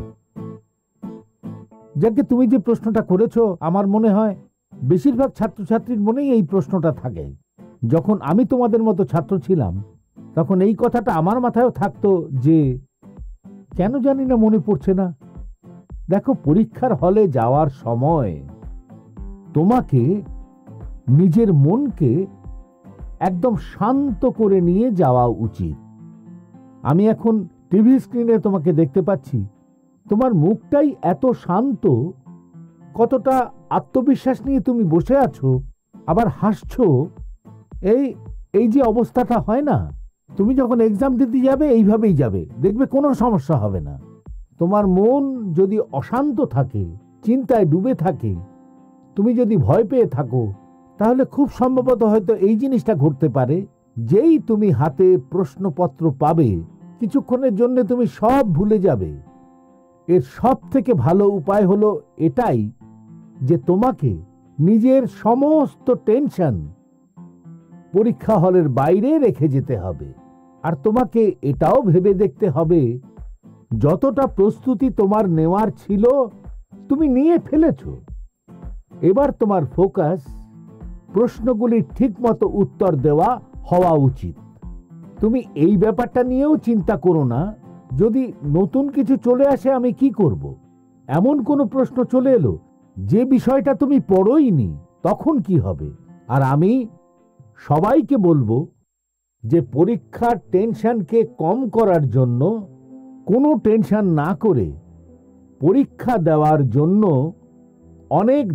যাকে তুমি যে প্রশ্নটা করেছো, আমার মনে হয় বেশিরভাগ ছাত্রছাত্রীর মনেই এই প্রশ্নটা থাকে। যখন আমি তোমাদের মতো ছাত্র ছিলাম তখন এই কথাটা আমার মাথায়ও থাকতো যে কেন জানি না মনে পড়ছে না। দেখো, পরীক্ষার হলে যাওয়ার সময় তোমাকে নিজের মনকে একদম শান্ত করে নিয়ে যাওয়া উচিত। আমি এখন টিভি স্ক্রিনে তোমাকে দেখতে পাচ্ছি, তোমার মুখটাই এত শান্ত, কতটা আত্মবিশ্বাস নিয়ে তুমি বসে আছো, আবার হাসছো। এই যে অবস্থাটা হয় না, তুমি যখন এক্সাম দিতে যাবে এইভাবেই যাবে, দেখবে কোনো সমস্যা হবে না। তোমার মন যদি অশান্ত থাকে, চিন্তায় ডুবে থাকে, তুমি যদি ভয় পেয়ে থাকো, তাহলে খুব সম্ভবত হয়তো এই জিনিসটা ঘটতে পারে, যেই তুমি হাতে প্রশ্নপত্র পাবে কিছুক্ষণের জন্য তুমি সব ভুলে যাবে। এর সব থেকে ভালো উপায় হলো এটাই যে তোমাকে নিজের সমস্ত টেনশন পরীক্ষা হলের বাইরে রেখে যেতে হবে। আর তোমাকে এটাও ভেবে দেখতে হবে যতটা প্রস্তুতি তোমার নেওয়ার ছিল তুমি নিয়ে ফেলেছো। এবার তোমার ফোকাস প্রশ্নগুলির ঠিকমতো উত্তর দেওয়া হওয়া উচিত। তুমি এই ব্যাপারটা নিয়েও চিন্তা করো না যদি নতুন কিছু চলে আসে আমি কি করব? এমন কোনো প্রশ্ন চলে এলো যে বিষয়টা তুমি পড়োইনি, তখন কি হবে? আর আমি সবাইকে বলবো যে পরীক্ষার টেনশনকে কম করার জন্য কোনো টেনশন না করে পরীক্ষা দেওয়ার জন্য অনেক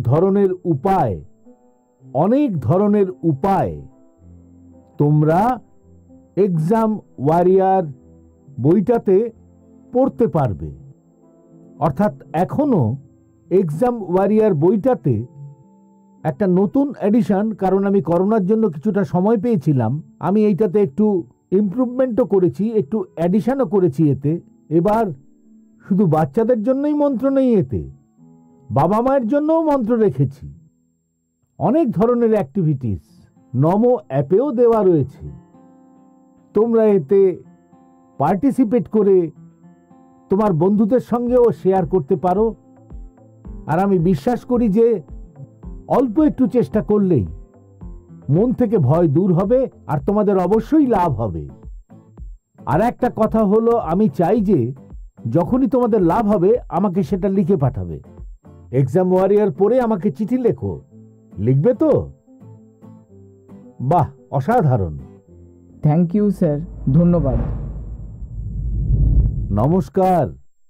ধরনের উপায় তোমরা এক্সাম ওয়ারিয়ার বইটাতে পড়তে পারবে। অর্থাৎ এখনো এক্সাম ওয়ারিয়ার বইটাতে একটা নতুন এডিশন, কারণ আমি করোনার জন্য কিছুটা সময় পেয়েছিলাম, আমি এইটাতে একটু ইমপ্রুভমেন্টও করেছি, একটু অ্যাডিশনও করেছি এতে। এবার শুধু বাচ্চাদের জন্যই মন্ত্র নেই, এতে বাবা মায়ের জন্যও মন্ত্র রেখেছি। অনেক ধরনের অ্যাক্টিভিটিস নমো অ্যাপেও দেওয়া রয়েছে, তোমরা এতে পার্টিসিপেট করে তোমার বন্ধুদের সঙ্গেও শেয়ার করতে পারো। আর আমি বিশ্বাস করি যে অল্প একটু চেষ্টা করলেই মন থেকে ভয় দূর হবে আর তোমাদের অবশ্যই লাভ হবে। আর একটা কথা হলো, আমি চাই যে যখনই তোমাদের লাভ হবে আমাকে সেটা লিখে পাঠাবে। এক্সাম ওয়ারিয়ার পরে আমাকে চিঠি লেখো, লিখবে তো? বাহ, অসাধারণ। থ্যাংক ইউ স্যার, ধন্যবাদ। নমস্কার।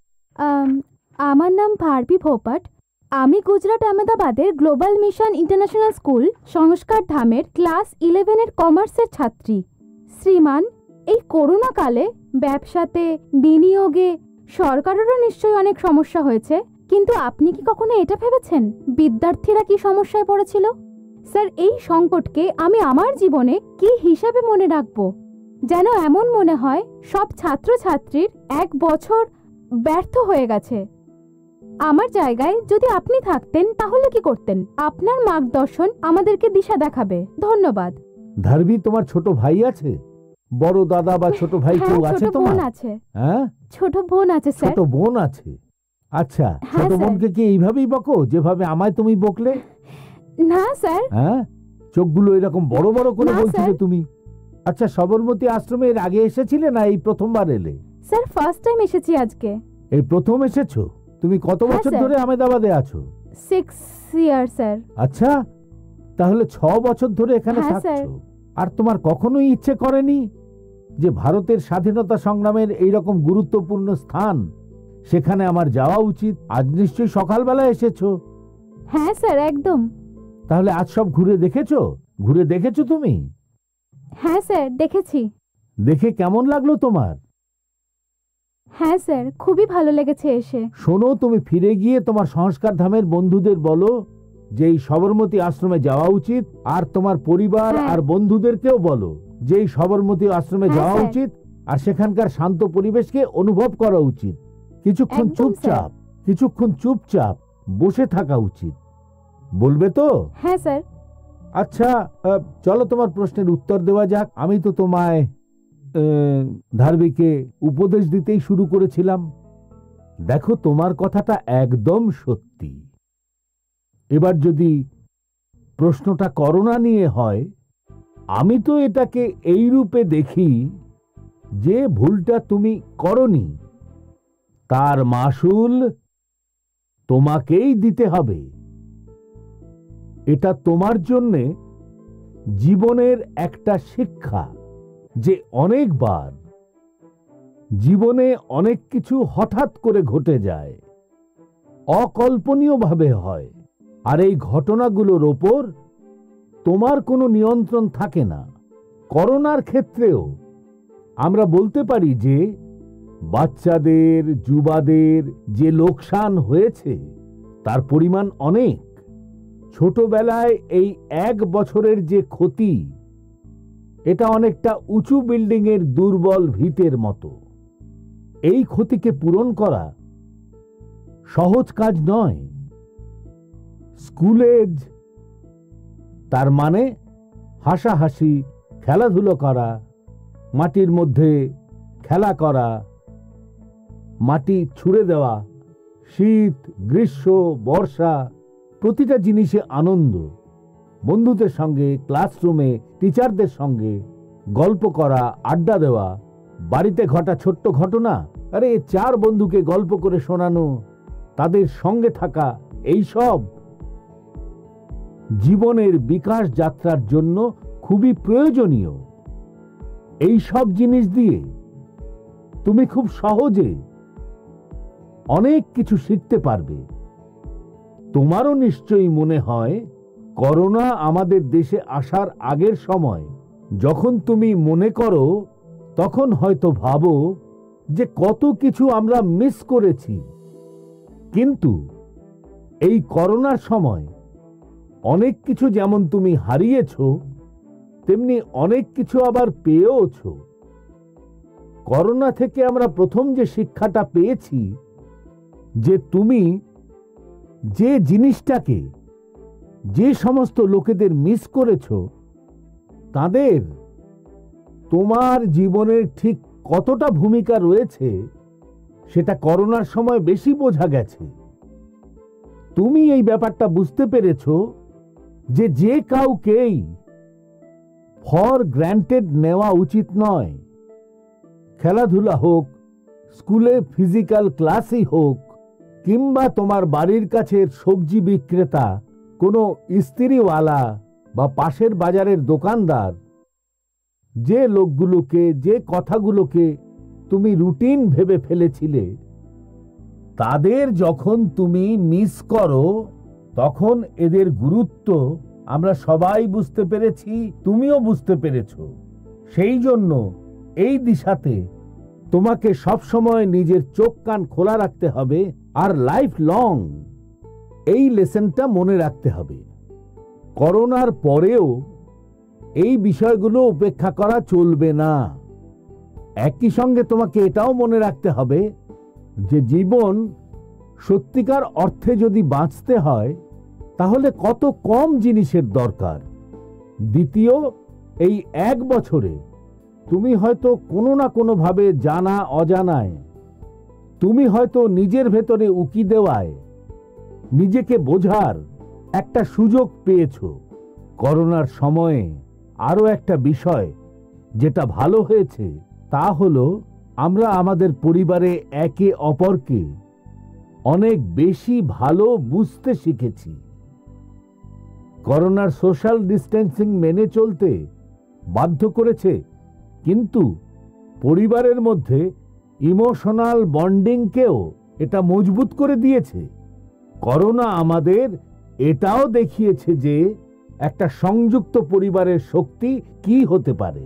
আমার নাম ভারবি ভোপাট। আমি গুজরাট আহমেদাবাদের global mission international school Sanskar ধামের ক্লাস 11-এর কমার্সের ছাত্রী। শ্রীমান, এই করোনা কালে ব্যবসাতে, বিনিয়োগে সরকারেরও নিশ্চয়ই অনেক সমস্যা হয়েছে, কিন্তু আপনি কি কখনো এটা ভেবেছেন বিদ্যার্থীরা কি সমস্যায় পড়েছিল? স্যার, এই সংকটকে আমি আমার জীবনে কি হিসাবে মনে রাখবো? যেন এমন মনে হয় সব ছাত্রছাত্রীর 1 বছর ব্যর্থ হয়ে গেছে। আমার জায়গায় যদি আপনি থাকতেন তাহলে কি করতেন? আপনার মার্গদর্শন আমাদেরকে দিশা দেখাবে। ধন্যবাদ। ধারবি, তোমার ছোট ভাই আছে? বড় দাদা বা ছোট ভাই কেউ আছে তোমার? হ্যাঁ, ছোট বোন আছে স্যার। ছোট বোন আছে? আচ্ছা, ছোট বোনকে কি এইভাবেই বকো যেভাবে আমায় তুমি বকলে? না স্যার। হ্যাঁ, চোখগুলো এরকম বড় বড় করে বলছিলে তুমি। আচ্ছা, সবরমতী আশ্রমে এর আগে এসেছিলে না এই প্রথমবার এলে? স্যার, ফার্স্ট টাইম এসেছি আজকে। এই প্রথম এসেছো? তুমি কত বছর ধরে আহমেদাবাদে আছো? 6 ইয়ার স্যার। আচ্ছা, তাহলে 6 বছর ধরে এখানে থাকছো। আর তোমার কখনোই ইচ্ছে করেনি যে ভারতের স্বাধীনতা সংগ্রামের এইরকম গুরুত্বপূর্ণ স্থান, সেখানে আমার যাওয়া উচিত? আজ নিশ্চয়ই সকালবেলা এসেছো। হ্যাঁ স্যার, একদম। তাহলে আজ সব ঘুরে দেখেছো তুমি? হ্যাঁ স্যার, দেখেছি। দেখে কেমন লাগলো তোমার? হ্যাঁ স্যার, খুবই ভালো লেগেছে এসে। শোনো, তুমি ফিরে গিয়ে তোমার সংস্কার ধামের বন্ধুদের বলো যে এই সবরমতী আশ্রমে যাওয়া উচিত, আর তোমার পরিবার আর বন্ধুদেরকেও বলো যে এই সবরমতী আশ্রমে যাওয়া উচিত, আর সেখানকার শান্ত পরিবেশকে অনুভব করা উচিত। কিছুক্ষণ চুপচাপ বসে থাকা উচিত। বলবে তো? হ্যাঁ স্যার। আচ্ছা, চলো তোমার প্রশ্নের উত্তর দেওয়া যাক। আমি তো তোমায় ধারবিকে উপদেশ দিতেই শুরু করেছিলাম। দেখো, তোমার কথাটা একদম সত্যি। এবার যদি প্রশ্নটা করোনা নিয়ে হয়, আমি তো এটাকে এই রূপে দেখি যে ভুলটা তুমি করনি তার মাসুল তোমাকেই দিতে হবে। এটা তোমার জন্যে জীবনের একটা শিক্ষা যে অনেকবার জীবনে অনেক কিছু হঠাৎ করে ঘটে যায়, অকল্পনীয়ভাবে হয়, আর এই ঘটনাগুলোর ওপর তোমার কোনো নিয়ন্ত্রণ থাকে না। করোনার ক্ষেত্রেও আমরা বলতে পারি যে বাচ্চাদের, যুবাদের যে লোকসান হয়েছে তার পরিমাণ অনেক। ছোটবেলায় এই 1 বছরের যে ক্ষতি, এটা অনেকটা উঁচু বিল্ডিংয়ের দুর্বল ভিতের মতো। এই ক্ষতিকে পূরণ করা সহজ কাজ নয়। স্কুলেজ, তার মানে হাসাহাসি, খেলাধুলো করা, মাটির মধ্যে খেলা করা, মাটি ছুঁড়ে দেওয়া, শীত, গ্রীষ্ম, বর্ষা, প্রতিটা জিনিসে আনন্দ, বন্ধুদের সঙ্গে, ক্লাসরুমে টিচারদের সঙ্গে গল্প করা, আড্ডা দেওয়া, বাড়িতে ঘটা ছোট্ট ঘটনা আরে 4 বন্ধুকে গল্প করে শোনানো, তাদের সঙ্গে থাকা, এই সব জীবনের বিকাশ যাত্রার জন্য খুবই প্রয়োজনীয়। এই সব জিনিস দিয়ে তুমি খুব সহজে অনেক কিছু শিখতে পারবে। তোমারও নিশ্চয়ই মনে হয় করোনা আমাদের দেশে আসার আগের সময় যখন তুমি মনে করো, তখন হয়তো ভাবো যে কত কিছু আমরা মিস করেছি। কিন্তু এই করোনার সময় অনেক কিছু যেমন তুমি হারিয়েছো, তেমনি অনেক কিছু আবার পেয়েওছো। করোনা থেকে আমরা প্রথম যে শিক্ষাটা পেয়েছি, যে তুমি যে জিনিসটাকে, যে সমস্ত লোকেদের মিস করেছো, তাদের তোমার জীবনের ঠিক কতটা ভূমিকা রয়েছে সেটা করোনার সময় বেশি বোঝা গেছে। তুমি এই ব্যাপারটা বুঝতে পেরেছো যে যে কাউকেই ফর গ্র্যান্টেড নেওয়া উচিত নয়। খেলাধুলা হোক, স্কুলে ফিজিক্যাল ক্লাসই হোক, কিংবা তোমার বাড়ির কাছের সবজি বিক্রেতা, কোনো ইস্ত্রিওয়ালা বা পাশের বাজারের দোকানদার, যে লোকগুলোকে, যে কথাগুলোকে তুমি রুটিন ভেবে ফেলেছিলে, তাদের যখন তুমি মিস করো, তখন এদের গুরুত্ব আমরা সবাই বুঝতে পেরেছি, তুমিও বুঝতে পেরেছো। সেই জন্য এই দিশাতে তোমাকে সবসময় নিজের চোখ কান খোলা রাখতে হবে, আর লাইফ লং এই লেসনটা মনে রাখতে হবে। করোনার পরেও এই বিষয়গুলো উপেক্ষা করা চলবে না। একই সঙ্গে তোমাকে এটাও মনে রাখতে হবে যে জীবন সত্যিকার অর্থে যদি বাঁচতে হয়, তাহলে কত কম জিনিসের দরকার। দ্বিতীয়, এই 1 বছরে তুমি হয়তো কোনো না কোনোভাবে জানা অজানায়, তুমি হয়তো নিজের ভেতরে উকি দেওয়ায় নিজেকে বোঝার একটা সুযোগ পেয়েছো। করোনার সময়ে আরো একটা বিষয় যেটা ভালো হয়েছে, তা হলো আমরা আমাদের পরিবারে একে অপরকে অনেক বেশি ভালো বুঝতে শিখেছি। করোনার সোশ্যাল ডিস্টেন্সিং মেনে চলতে বাধ্য করেছে, কিন্তু পরিবারের মধ্যে ইমোশনাল বন্ডিংকেও এটা মজবুত করে দিয়েছে। করোনা আমাদের এটাও দেখিয়েছে যে একটা সংযুক্ত পরিবারের শক্তি কি হতে পারে।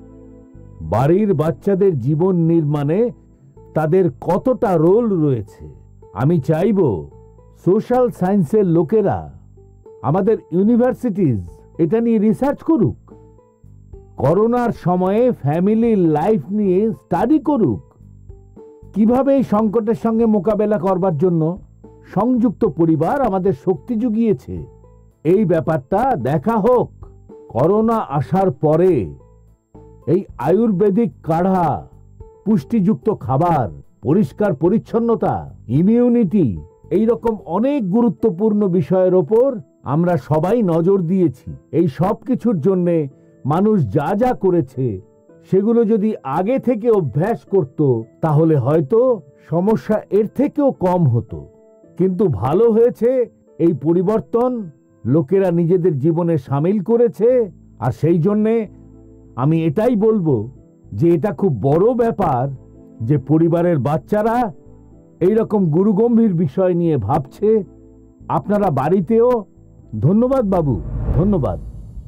বাড়ির বাচ্চাদের জীবন নির্মাণে তাদের কতটা রোল রয়েছে। আমি চাইব সোশ্যাল সায়েন্সের লোকেরা, আমাদের ইউনিভার্সিটিজ এটা নিয়ে রিসার্চ করুক, করোনার সময়ে ফ্যামিলি লাইফ নিয়ে স্টাডি করুক, কিভাবে এই সংকটের সঙ্গে মোকাবেলা করবার জন্য সংযুক্ত পরিবার আমাদের শক্তি জুগিয়েছে। এই ব্যাপারটা দেখা হোক। করোনা আসার পরে এই আয়ুর্বেদিক কাঢ়া, পুষ্টিযুক্ত খাবার, পরিষ্কার পরিচ্ছন্নতা, ইমিউনিটি, এই রকম অনেক গুরুত্বপূর্ণ বিষয়ের ওপর আমরা সবাই নজর দিয়েছি। এই সব কিছুর জন্যে মানুষ যা যা করেছে সেগুলো যদি আগে থেকে অভ্যাস করত, তাহলে হয়তো সমস্যা এর থেকেও কম হতো। কিন্তু ভালো হয়েছে এই পরিবর্তন লোকেরা নিজেদের জীবনে সামিল করেছে, আর সেই জন্যে আমি এটাই বলবো যে এটা খুব বড় ব্যাপার যে পরিবারের বাচ্চারা এই রকম গুরুগম্ভীর বিষয় নিয়ে ভাবছে। আপনারা বাড়িতেও। ধন্যবাদ বাবু, ধন্যবাদ।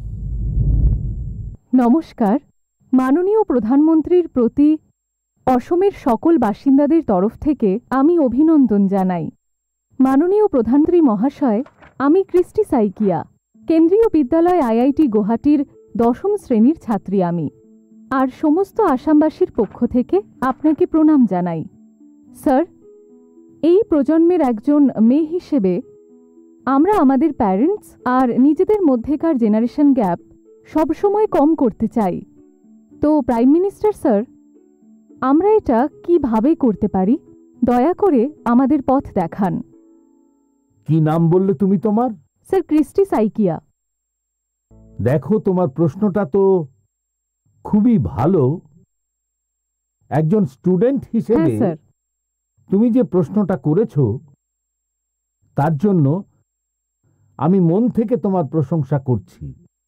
নমস্কার। মাননীয় প্রধানমন্ত্রীর প্রতি অসমের সকল বাসিন্দাদের তরফ থেকে আমি অভিনন্দন জানাই। মাননীয় প্রধানমন্ত্রী মহাশয়, আমি ক্রিস্টি সাইকিয়া, কেন্দ্রীয় বিদ্যালয় আইআইটি গুয়াহাটির 10ম শ্রেণীর ছাত্রী আমি, আর সমস্ত আসামবাসীর পক্ষ থেকে আপনাকে প্রণাম জানাই। স্যার, এই প্রজন্মের একজন মেয়ে হিসেবে আমরা আমাদের প্যারেন্টস আর নিজেদের মধ্যেকার জেনারেশন গ্যাপ সবসময় কম করতে চাই। তো প্রাইম মিনিস্টার স্যার, আমরা এটা কিভাবে করতে পারি? দয়া করে আমাদের পথ দেখান। কি নাম বললে তুমি তোমার? স্যার, ক্রিস্টি সাইকিয়া। দেখো, তোমার প্রশ্নটা তো খুবই ভালো, একজন স্টুডেন্ট হিসেবে স্যার। তুমি যে প্রশ্নটা করেছো তার জন্য আমি মন থেকে তোমার প্রশংসা করছি।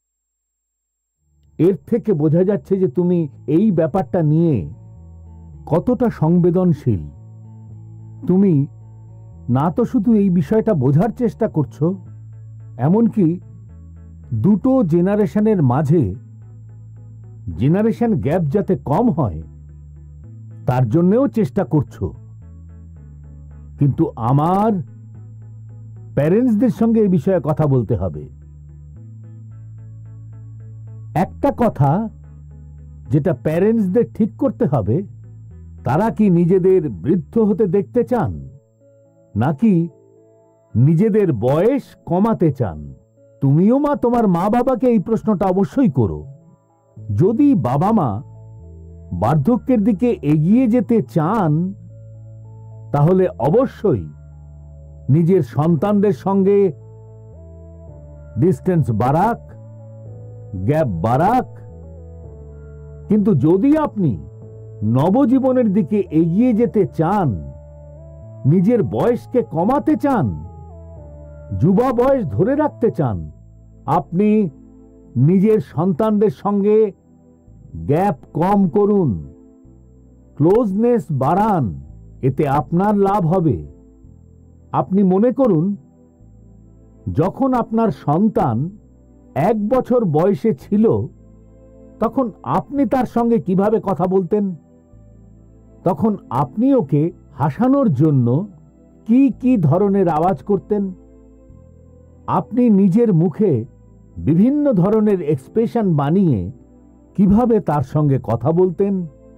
এর থেকে বোঝা যাচ্ছে যে তুমি এই ব্যাপারটা নিয়ে কতটা সংবেদনশীল। তুমি না তো শুধু এই বিষয়টা বোঝার চেষ্টা করছো, এমনকি দুটো জেনারেশনের মাঝে জেনারেশন গ্যাপ যাতে কম হয় তার জন্যও চেষ্টা করছো। কিন্তু আমার প্যারেন্টসদের সঙ্গে এই বিষয়ে কথা বলতে হবে। একটা কথা যেটা প্যারেন্টসদের ঠিক করতে হবে, তারা কি নিজেদের বৃদ্ধ হতে দেখতে চান নাকি নিজেদের বয়স কমাতে চান? তুমিও মা তোমার মা বাবাকে এই প্রশ্নটা অবশ্যই করো। যদি বাবা মা বার্ধক্যের দিকে এগিয়ে যেতে চান তাহলে অবশ্যই নিজের সন্তানদের সঙ্গে ডিস্টেন্স বাড়াক, গ্যাপ বাড়াক। কিন্তু যদি আপনি নবজীবনের দিকে এগিয়ে যেতে চান, নিজের বয়সকে কমাতে চান, যুবা বয়স ধরে রাখতে চান, আপনি নিজের সন্তানদের সঙ্গে গ্যাপ কম করুন, ক্লোজনেস বাড়ান, এতে আপনার লাভ হবে। আপনি মনে করুন, যখন আপনার সন্তান 1 বছর বয়সে ছিল তখন আপনি তার সঙ্গে কিভাবে কথা বলতেন? তখন আপনি ওকে হাসানোর জন্য কি কি ধরনের আওয়াজ করতেন? আপনি নিজের মুখে বিভিন্ন ধরনের এক্সপ্রেশন বানিয়ে কিভাবে তার সঙ্গে কথা বলতেন?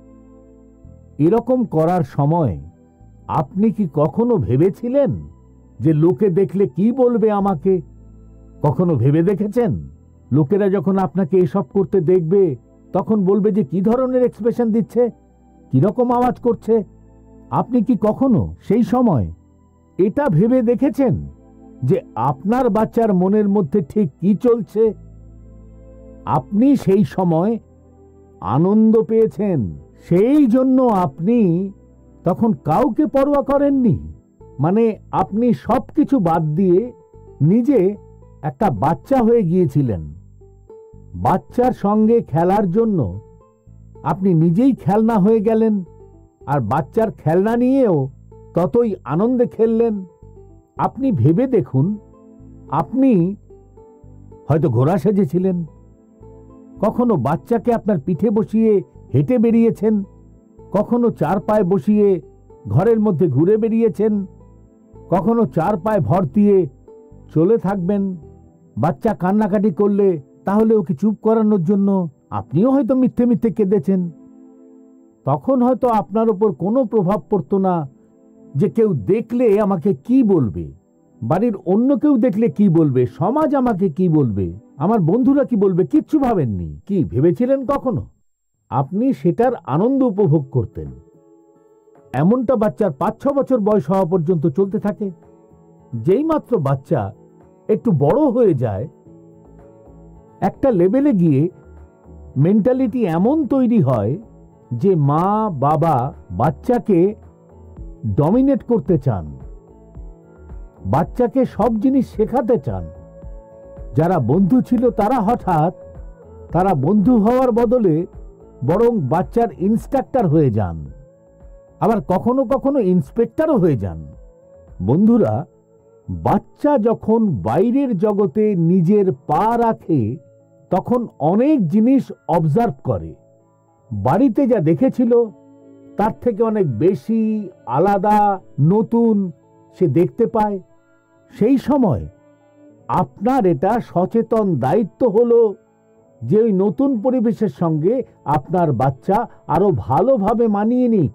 এরকম করার সময় আপনি কি কখনো ভেবেছিলেন যে লোকে দেখলে কি বলবে আমাকে? কখনো ভেবে দেখেছেন লোকেরা যখন আপনাকে এসব করতে দেখবে তখন বলবে যে কি ধরনের এক্সপ্রেশন দিচ্ছে, কিরকম আওয়াজ করছে? আপনি কি কখনো সেই সময় এটা ভেবে দেখেছেন যে আপনার বাচ্চার মনের মধ্যে ঠিক কি চলছে? আপনি সেই সময় আনন্দ পেয়েছেন, সেই জন্য আপনি তখন কাউকে পরোয়া করেননি। মানে আপনি সবকিছু বাদ দিয়ে নিজে একটা বাচ্চা হয়ে গিয়েছিলেন। বাচ্চার সঙ্গে খেলার জন্য আপনি নিজেই খেলনা হয়ে গেলেন, আর বাচ্চার খেলনা নিয়েও ততই আনন্দে খেললেন। আপনি ভেবে দেখুন, আপনি হয়তো ঘোড়া সেজেছিলেন, কখনো বাচ্চাকে আপনার পিঠে বসিয়ে হেঁটে বেরিয়েছেন, কখনো 4 পায়ে বসিয়ে ঘরের মধ্যে ঘুরে বেরিয়েছেন, কখনো 4 পায়ে ভর দিয়ে চলে থাকবেন। বাচ্চা কান্নাকাটি করলে তাহলে ওকে চুপ করানোর জন্য আপনিও হয়তো মিথ্যে মিথ্যে কেঁদেছেন। তখন হয়তো আপনার উপর কোনো প্রভাব পড়তো না যে কেউ দেখলে আমাকে কি বলবে, বাড়ির অন্য কেউ দেখলে কি বলবে, সমাজ আমাকে কি বলবে, আমার বন্ধুরা কি বলবে, কিচ্ছু ভাবেননি। কি ভেবেছিলেন কখনো? আপনি সেটার আনন্দ উপভোগ করতেন। এমনটা বাচ্চার 5-6 বছর বয়স হওয়া পর্যন্ত চলতে থাকে। যেই মাত্র বাচ্চা একটু বড় হয়ে যায়, একটা লেভেলে গিয়ে মেন্টালিটি এমন তৈরি হয় যে মা বাবা বাচ্চাকে ডমিনেট করতে চান, বাচ্চাকে সব জিনিস শেখাতে চান। যারা বন্ধু ছিল তারা বন্ধু হওয়ার বদলে বরং বাচ্চার ইন্সট্রাক্টর হয়ে যান, আবার কখনো কখনো ইন্সপেক্টরও হয়ে যান। বন্ধুরা, বাচ্চা যখন বাইরের জগতে নিজের পা রাখে তখন অনেক জিনিস অবজার্ভ করে। বাড়িতে যা দেখেছিল তার থেকে অনেক বেশি, আলাদা, নতুন সে দেখতে পায়। সেই সময় আপনার এটা সচেতন দায়িত্ব হলো যে ওই নতুন পরিবেশের সঙ্গে আপনার বাচ্চা আরো ভালোভাবে মানিয়ে নিক।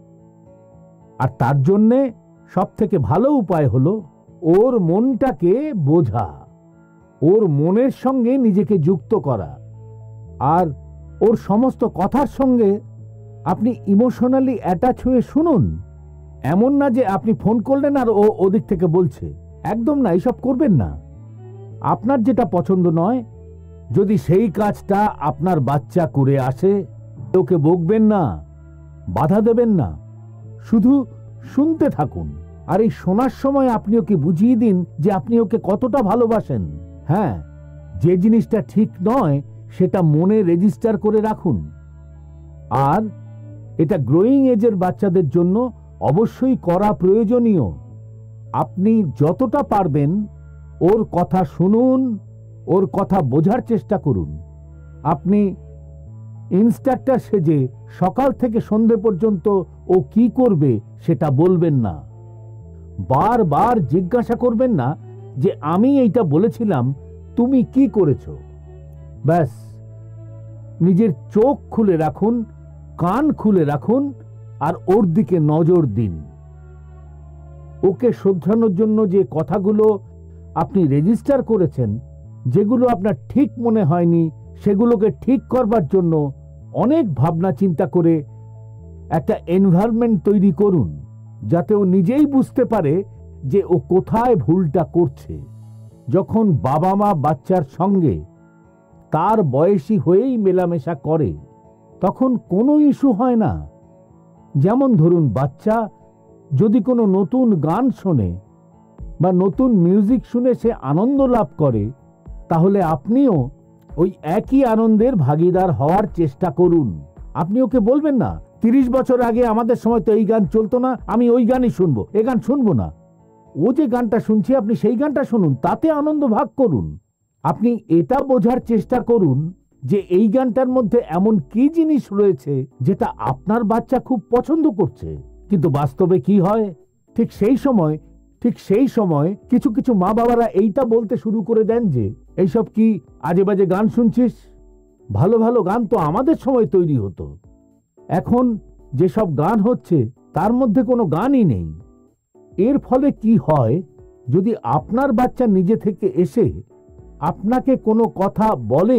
আর তার জন্যে সবথেকে ভালো উপায় হলো ওর মনটাকে বোঝা, ওর মনের সঙ্গে নিজেকে যুক্ত করা, আর ওর সমস্ত কথার সঙ্গে আপনি ইমোশনালি অ্যাটাচ হয়ে শুনুন। এমন না যে আপনি ফোন করলেন আর ও ওদিক থেকে বলছে, একদম না, এসব করবেন না। আপনার যেটা পছন্দ নয়, যদি সেই কাজটা আপনার বাচ্চা করে আসে, ওকে বকবেন না, বাধা দেবেন না, শুধু শুনতে থাকুন। আর এই শোনার সময় আপনি ওকে বুঝিয়ে দিন যে আপনি ওকে কতটা ভালোবাসেন। হ্যাঁ, যে জিনিসটা ঠিক নয় সেটা মনে রেজিস্টার করে রাখুন। আর এটা গ্রোয়িং এজের বাচ্চাদের জন্য অবশ্যই করা প্রয়োজনীয়। আপনি যতটা পারবেন ওর কথা শুনুন, ওর কথা বোঝার চেষ্টা করুন। আপনি ইন্সট্রাক্টর সেজে সকাল থেকে সন্ধে পর্যন্ত ও কি করবে সেটা বলবেন না। বারবার জিজ্ঞাসা করবেন না যে আমি এইটা বলেছিলাম, তুমি কি করেছ। ব্যাস, নিজের চোখ খুলে রাখুন, কান খুলে রাখুন, আর ওর দিকে নজর দিন। ওকে শোধরানোর জন্য যে কথাগুলো আপনি রেজিস্টার করেছেন, যেগুলো আপনার ঠিক মনে হয়নি, সেগুলোকে ঠিক করবার জন্য অনেক ভাবনা চিন্তা করে একটা এনভায়রনমেন্ট তৈরি করুন, যাতে ও নিজেই বুঝতে পারে যে ও কোথায় ভুলটা করছে। যখন বাবা মা বাচ্চার সঙ্গে তার বয়সী হয়েই মেলামেশা করে, তখন কোনো ইস্যু হয় না। যেমন ধরুন, বাচ্চা যদি কোনো নতুন গান শোনে বা নতুন মিউজিক শুনে সে আনন্দ লাভ করে, তাহলে আপনিও ওই একই আনন্দের ভাগীদার হওয়ার চেষ্টা করুন। আপনি ওকে বলবেন না, 30 বছর আগে আমাদের সময় তো এই গান চলতো না, আমি ওই গানই শুনবো, এ গান শুনবো না। ও যে গানটা শুনছে আপনি সেই গানটা শুনুন, তাতে আনন্দ ভাগ করুন। আপনি এটা বোঝার চেষ্টা করুন যে এই গানটার মধ্যে এমন কি জিনিস রয়েছে যেটা আপনার বাচ্চা খুব পছন্দ করছে। কিন্তু বাস্তবে কি হয়, ঠিক সেই সময় কিছু কিছু মা বাবারা এইটা বলতে শুরু করে দেন যে এইসব কি আজে বাজে গান শুনছিস, ভালো ভালো গান তো আমাদের সময় তৈরি হতো, এখন যেসব গান হচ্ছে তার মধ্যে কোনো গানই নেই। এর ফলে কি হয়, যদি আপনার বাচ্চা নিজে থেকে এসে আপনাকে কোনো কথা বলে,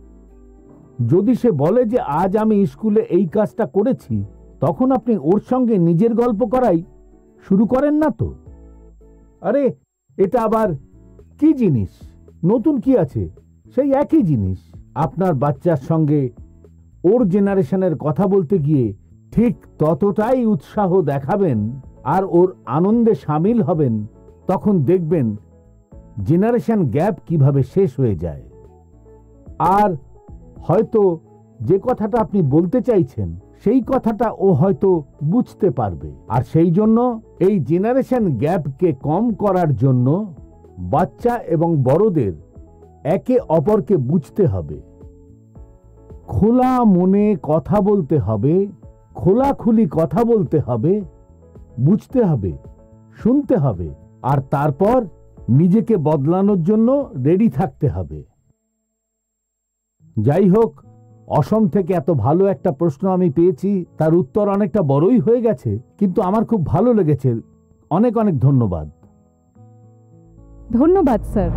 যদি সে বলে যে আজ আমি স্কুলে এই কাজটা করেছি, তখন আপনি ওর সঙ্গে নিজের গল্প করাই শুরু করেন না তো। আরে এটা আবার কি জিনিস, নতুন কি আছে, সেই একই জিনিস। আপনার বাচ্চার সঙ্গে ওর জেনারেশনের কথা বলতে গিয়ে ঠিক ততটাই উৎসাহ দেখাবেন আর ওর আনন্দে সামিল হবেন, তখন দেখবেন জেনারেশন গ্যাপ কিভাবে শেষ হয়ে যায়। আর হয়তো যে কথাটা আপনি বলতে চাইছেন সেই কথাটা ও হয়তো বুঝতে পারবে। আর সেই জন্য এই জেনারেশন গ্যাপকে কম করার জন্য বাচ্চা এবং বড়দের একে অপরকে বুঝতে হবে, খোলা মনে কথা বলতে হবে, খোলাখুলি কথা বলতে হবে, বুঝতে হবে, শুনতে হবে, আর তারপর নিজেকে বদলানোর জন্য রেডি থাকতে হবে। যাই হোক, অসম থেকে এত ভালো একটা প্রশ্ন আমি পেয়েছি, তার উত্তর অনেকটা বড়ই হয়ে গেছে, কিন্তু আমার খুব ভালো লেগেছে। অনেক অনেক ধন্যবাদ। ধন্যবাদ স্যার।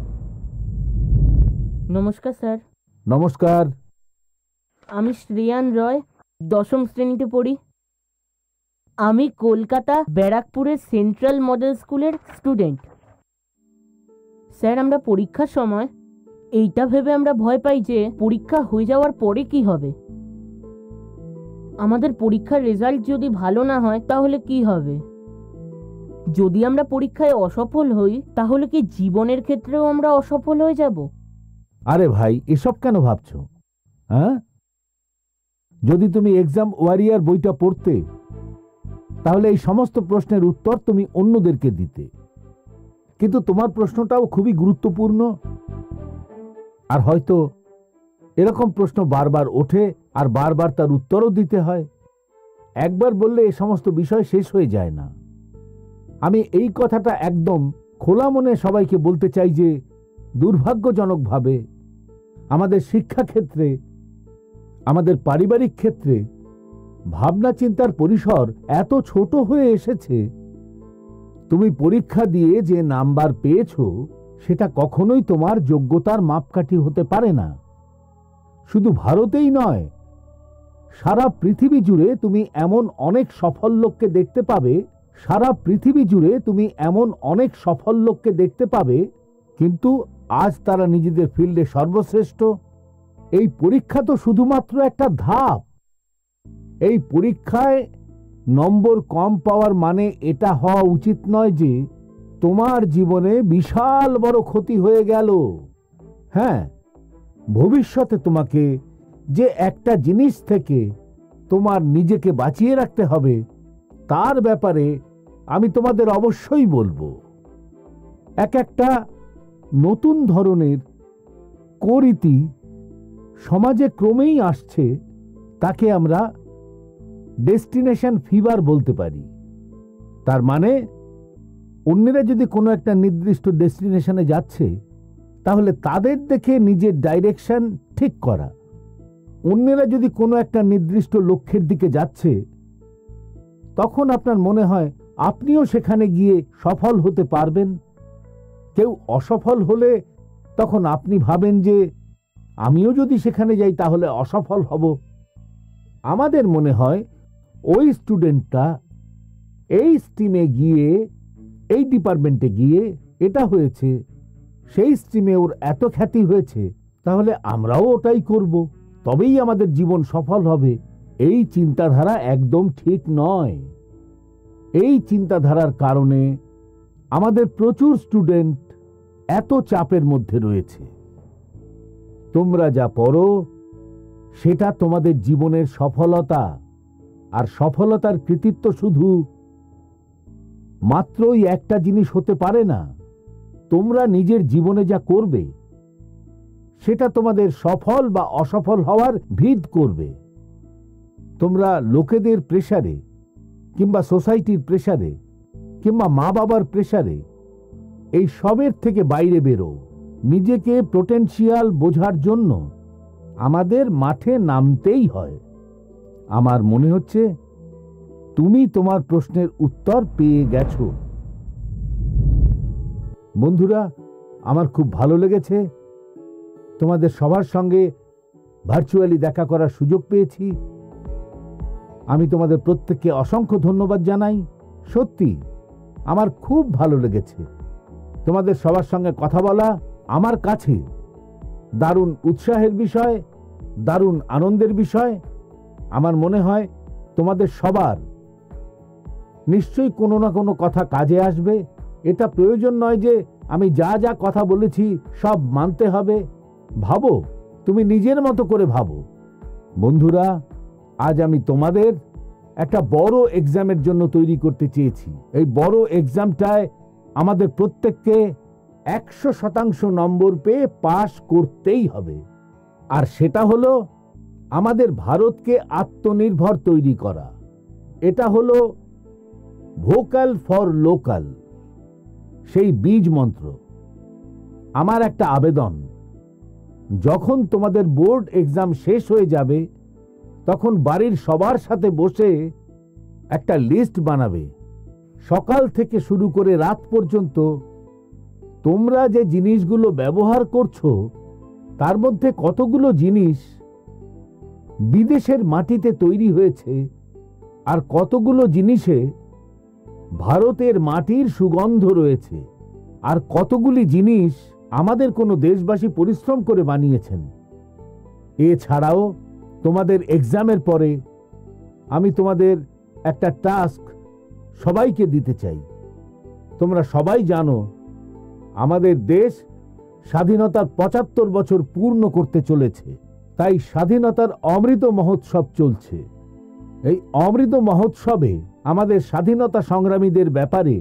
নমস্কার স্যার। নমস্কার। আমি শ্রেয়ান রয়, 10ম শ্রেণীতে পড়ি। আমি কলকাতা ব্যারাকপুরের সেন্ট্রাল মডেল স্কুলের স্টুডেন্ট। স্যার, আমরা পরীক্ষার সময় এইটা ভেবে আমরা ভয় পাই যে পরীক্ষা হয়ে যাওয়ার পরে কি হবে। আমাদের পরীক্ষার রেজাল্ট যদি ভালো না হয় তাহলে কি হবে? যদি আমরা পরীক্ষায় অসফল হই তাহলে কি জীবনের ক্ষেত্রেও আমরা অসফল হয়ে যাব? আরে ভাই, এসব কেন ভাবছো? হ্যাঁ, যদি তুমি এক্সাম ওয়ারিয়ার বইটা পড়তে, তাহলে এই সমস্ত প্রশ্নের উত্তর তুমি অন্যদেরকে দিতে। কিন্তু তোমার প্রশ্নটাও খুবই গুরুত্বপূর্ণ, আর হয়তো এরকম প্রশ্ন বারবার ওঠে আর বারবার তার উত্তরও দিতে হয়। একবার বললে এ সমস্ত বিষয় শেষ হয়ে যায় না। আমি এই কথাটা একদম খোলা মনে সবাইকে বলতে চাই যে দুর্ভাগ্যজনকভাবে আমাদের শিক্ষাক্ষেত্রে, আমাদের পারিবারিক ক্ষেত্রে ভাবনা চিন্তার পরিসর এত ছোট হয়ে এসেছে, তুমি পরীক্ষা দিয়ে যে নাম্বার পেয়েছো সেটা কখনোই তোমার যোগ্যতার মাপকাঠি হতে পারে না। শুধু ভারতেই নয়, সারা পৃথিবী জুড়ে তুমি এমন অনেক সফল লোককে দেখতে পাবে, সারা পৃথিবী জুড়ে তুমি এমন অনেক সফল লোককে দেখতে পাবে, কিন্তু আজ তারা নিজেদের ফিল্ডে সর্বশ্রেষ্ঠ। এই পরীক্ষা তো শুধুমাত্র একটা ধাপ, এই পরীক্ষায় নম্বর কম পাওয়ার মানে এটা হওয়া উচিত নয় যে তোমার জীবনে বিশাল বড় ক্ষতি হয়ে গেল। হ্যাঁ, ভবিষ্যতে তোমাকে যে একটা জিনিস থেকে তোমার নিজেকে বাঁচিয়ে রাখতে হবে তার ব্যাপারে আমি তোমাদের অবশ্যই বলবো। একটা নতুন ধরনের কুরীতি সমাজে ক্রমেই আসছে, তাকে আমরা ডেস্টিনেশন ফিভার বলতে পারি। তার মানে অন্যরা যদি কোনো একটা নির্দিষ্ট ডেস্টিনেশনে যাচ্ছে তাহলে তাদের দেখে নিজের ডাইরেকশন ঠিক করা। অন্যরা যদি কোনো একটা নির্দিষ্ট লক্ষ্যের দিকে যাচ্ছে তখন আপনার মনে হয় আপনিও সেখানে গিয়ে সফল হতে পারবেন। কেউ অসফল হলে তখন আপনি ভাবেন যে আমিও যদি সেখানে যাই তাহলে অসফল হব। আমাদের মনে হয় ওই স্টুডেন্টটা এই স্ট্রিমে গিয়ে, এই ডিপার্টমেন্টে গিয়ে এটা হয়েছে, সেই স্ট্রিমে ওর এত খ্যাতি হয়েছে, তাহলে আমরাও ওটাই করব, তবেই আমাদের জীবন সফল হবে। এই চিন্তাধারা একদম ঠিক নয়। এই চিন্তাধারার কারণে আমাদের প্রচুর স্টুডেন্ট এত চাপের মধ্যে রয়েছে। তোমরা যা পড়ো সেটা তোমাদের জীবনের সফলতা, আর সফলতার কৃতিত্ব শুধু মাত্রই একটা জিনিস হতে পারে না। তোমরা নিজের জীবনে যা করবে সেটা তোমাদের সফল বা অসফল হওয়ার ভিত করবে। তোমরা লোকেদের প্রেসারে কিংবা সোসাইটির প্রেসারে কিংবা মা বাবার প্রেসারে এই সবের থেকে বাইরে বেরো। নিজেকে পোটেনশিয়াল বোঝার জন্য আমাদের মাঠে নামতেই হয়। আমার মনে হচ্ছে তুমি তোমার প্রশ্নের উত্তর পেয়ে গেছো। বন্ধুরা, আমার খুব ভালো লেগেছে। তোমাদের সবার সঙ্গে ভার্চুয়ালি দেখা করার সুযোগ পেয়েছি। আমি তোমাদের প্রত্যেককে অসংখ্য ধন্যবাদ জানাই। সত্যি আমার খুব ভালো লেগেছে। তোমাদের সবার সঙ্গে কথা বলা আমার কাছে দারুণ উৎসাহের বিষয়, দারুণ আনন্দের বিষয়। আমার মনে হয় তোমাদের সবার নিশ্চয়ই কোনো না কোনো কথা কাজে আসবে। এটা প্রয়োজন নয় যে আমি যা যা কথা বলেছি সব মানতে হবে। ভাবো, তুমি নিজের মতো করে ভাবো। বন্ধুরা, আজ আমি তোমাদের একটা বড় এক্সামের জন্য তৈরি করতে চেয়েছি। এই বড় এক্সামটায় আমাদের প্রত্যেককে 100% নম্বর পেয়ে পাশ করতেই হবে। আর সেটা হলো আমাদের ভারতকে আত্মনির্ভর তৈরি করা। এটা হলো ভোকাল ফর লোকাল, সেই বীজ মন্ত্র। আমার একটা আবেদন, যখন তোমাদের বোর্ড এক্সাম শেষ হয়ে যাবে তখন বাড়ির সবার সাথে বসে একটা লিস্ট বানাবে। সকাল থেকে শুরু করে রাত পর্যন্ত তোমরা যে জিনিসগুলো ব্যবহার করছো তার মধ্যে কতগুলো জিনিস বিদেশের মাটিতে তৈরি হয়েছে আর কতগুলো জিনিসে ভারতের মাটির সুগন্ধ রয়েছে, আর কতগুলি জিনিস আমাদের কোনো দেশবাসী পরিশ্রম করে বানিয়েছেন। এছাড়াও তোমাদের এক্সামের পরে আমি তোমাদের একটা টাস্ক সবাইকে দিতে চাই। তোমরা সবাই জানো আমাদের দেশ স্বাধীনতার 75 বছর পূর্ণ করতে চলেছে। তাই স্বাধীনতার অমৃত মহোৎসব চলছে। এই অমৃত মহোৎসবে আমাদের স্বাধীনতা সংগ্রামীদের ব্যাপারে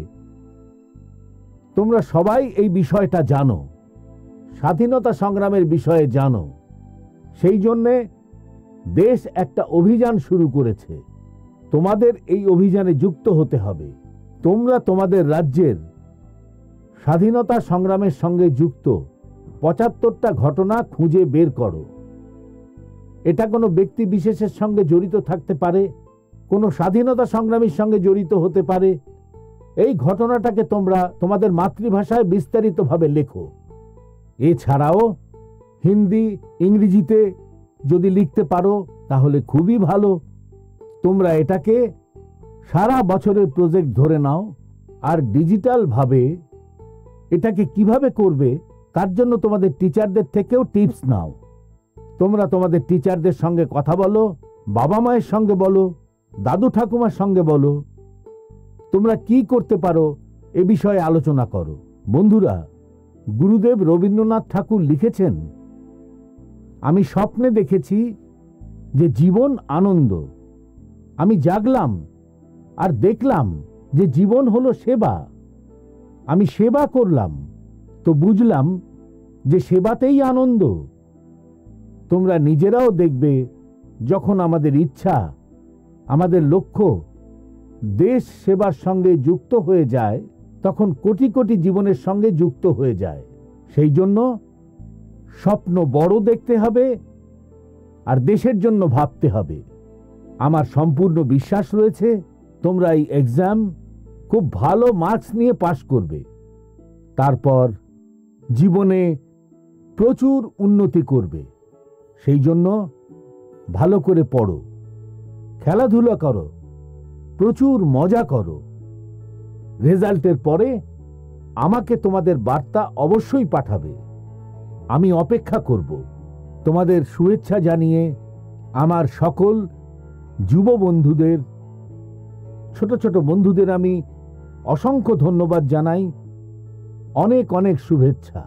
তোমরা সবাই এই বিষয়টা জানো, স্বাধীনতা সংগ্রামের বিষয়ে জানো। সেই জন্যে দেশ একটা অভিযান শুরু করেছে। তোমাদের এই অভিযানে যুক্ত হতে হবে। তোমরা তোমাদের রাজ্যের স্বাধীনতা সংগ্রামের সঙ্গে যুক্ত 75টা ঘটনা খুঁজে বের করো। এটা কোনো ব্যক্তি বিশেষের সঙ্গে জড়িত থাকতে পারে, কোনো স্বাধীনতা সংগ্রামীর সঙ্গে জড়িত হতে পারে। এই ঘটনাটাকে তোমরা তোমাদের মাতৃভাষায় বিস্তারিতভাবে লেখো। এছাড়াও হিন্দি, ইংরেজিতে যদি লিখতে পারো তাহলে খুবই ভালো। তোমরা এটাকে সারা বছরের প্রজেক্ট ধরে নাও, আর ডিজিটালভাবে এটাকে কিভাবে করবে তার জন্য তোমাদের টিচারদের থেকেও টিপস নাও। তোমরা তোমাদের টিচারদের সঙ্গে কথা বলো, বাবা মায়ের সঙ্গে বলো, দাদু ঠাকুমার সঙ্গে বলো, তোমরা কি করতে পারো এ বিষয়ে আলোচনা করো। বন্ধুরা, গুরুদেব রবীন্দ্রনাথ ঠাকুর লিখেছেন, আমি স্বপ্নে দেখেছি যে জীবন আনন্দ। আমি জাগলাম আর দেখলাম যে জীবন হলো সেবা। আমি সেবা করলাম তো বুঝলাম যে সেবাতেই আনন্দ। তোমরা নিজেরাও দেখবে, যখন আমাদের ইচ্ছা, আমাদের লক্ষ্য দেশ সেবার সঙ্গে যুক্ত হয়ে যায়, তখন কোটি কোটি জীবনের সঙ্গে যুক্ত হয়ে যায়। সেই জন্য স্বপ্ন বড় দেখতে হবে আর দেশের জন্য ভাবতে হবে। আমার সম্পূর্ণ বিশ্বাস রয়েছে তোমরা এই এক্সাম খুব ভালো মার্কস নিয়ে পাশ করবে। তারপর জীবনে প্রচুর উন্নতি করবে। সেই জন্য ভালো করে পড়ো, খেলাধুলা করো, প্রচুর মজা করো। রেজাল্টের পরে আমাকে তোমাদের বার্তা অবশ্যই পাঠাবে। আমি অপেক্ষা করব। তোমাদের শুভেচ্ছা জানিয়ে আমার সকল যুব বন্ধুদের, ছোট ছোট বন্ধুদের আমি অসংখ্য ধন্যবাদ জানাই। অনেক অনেক শুভেচ্ছা।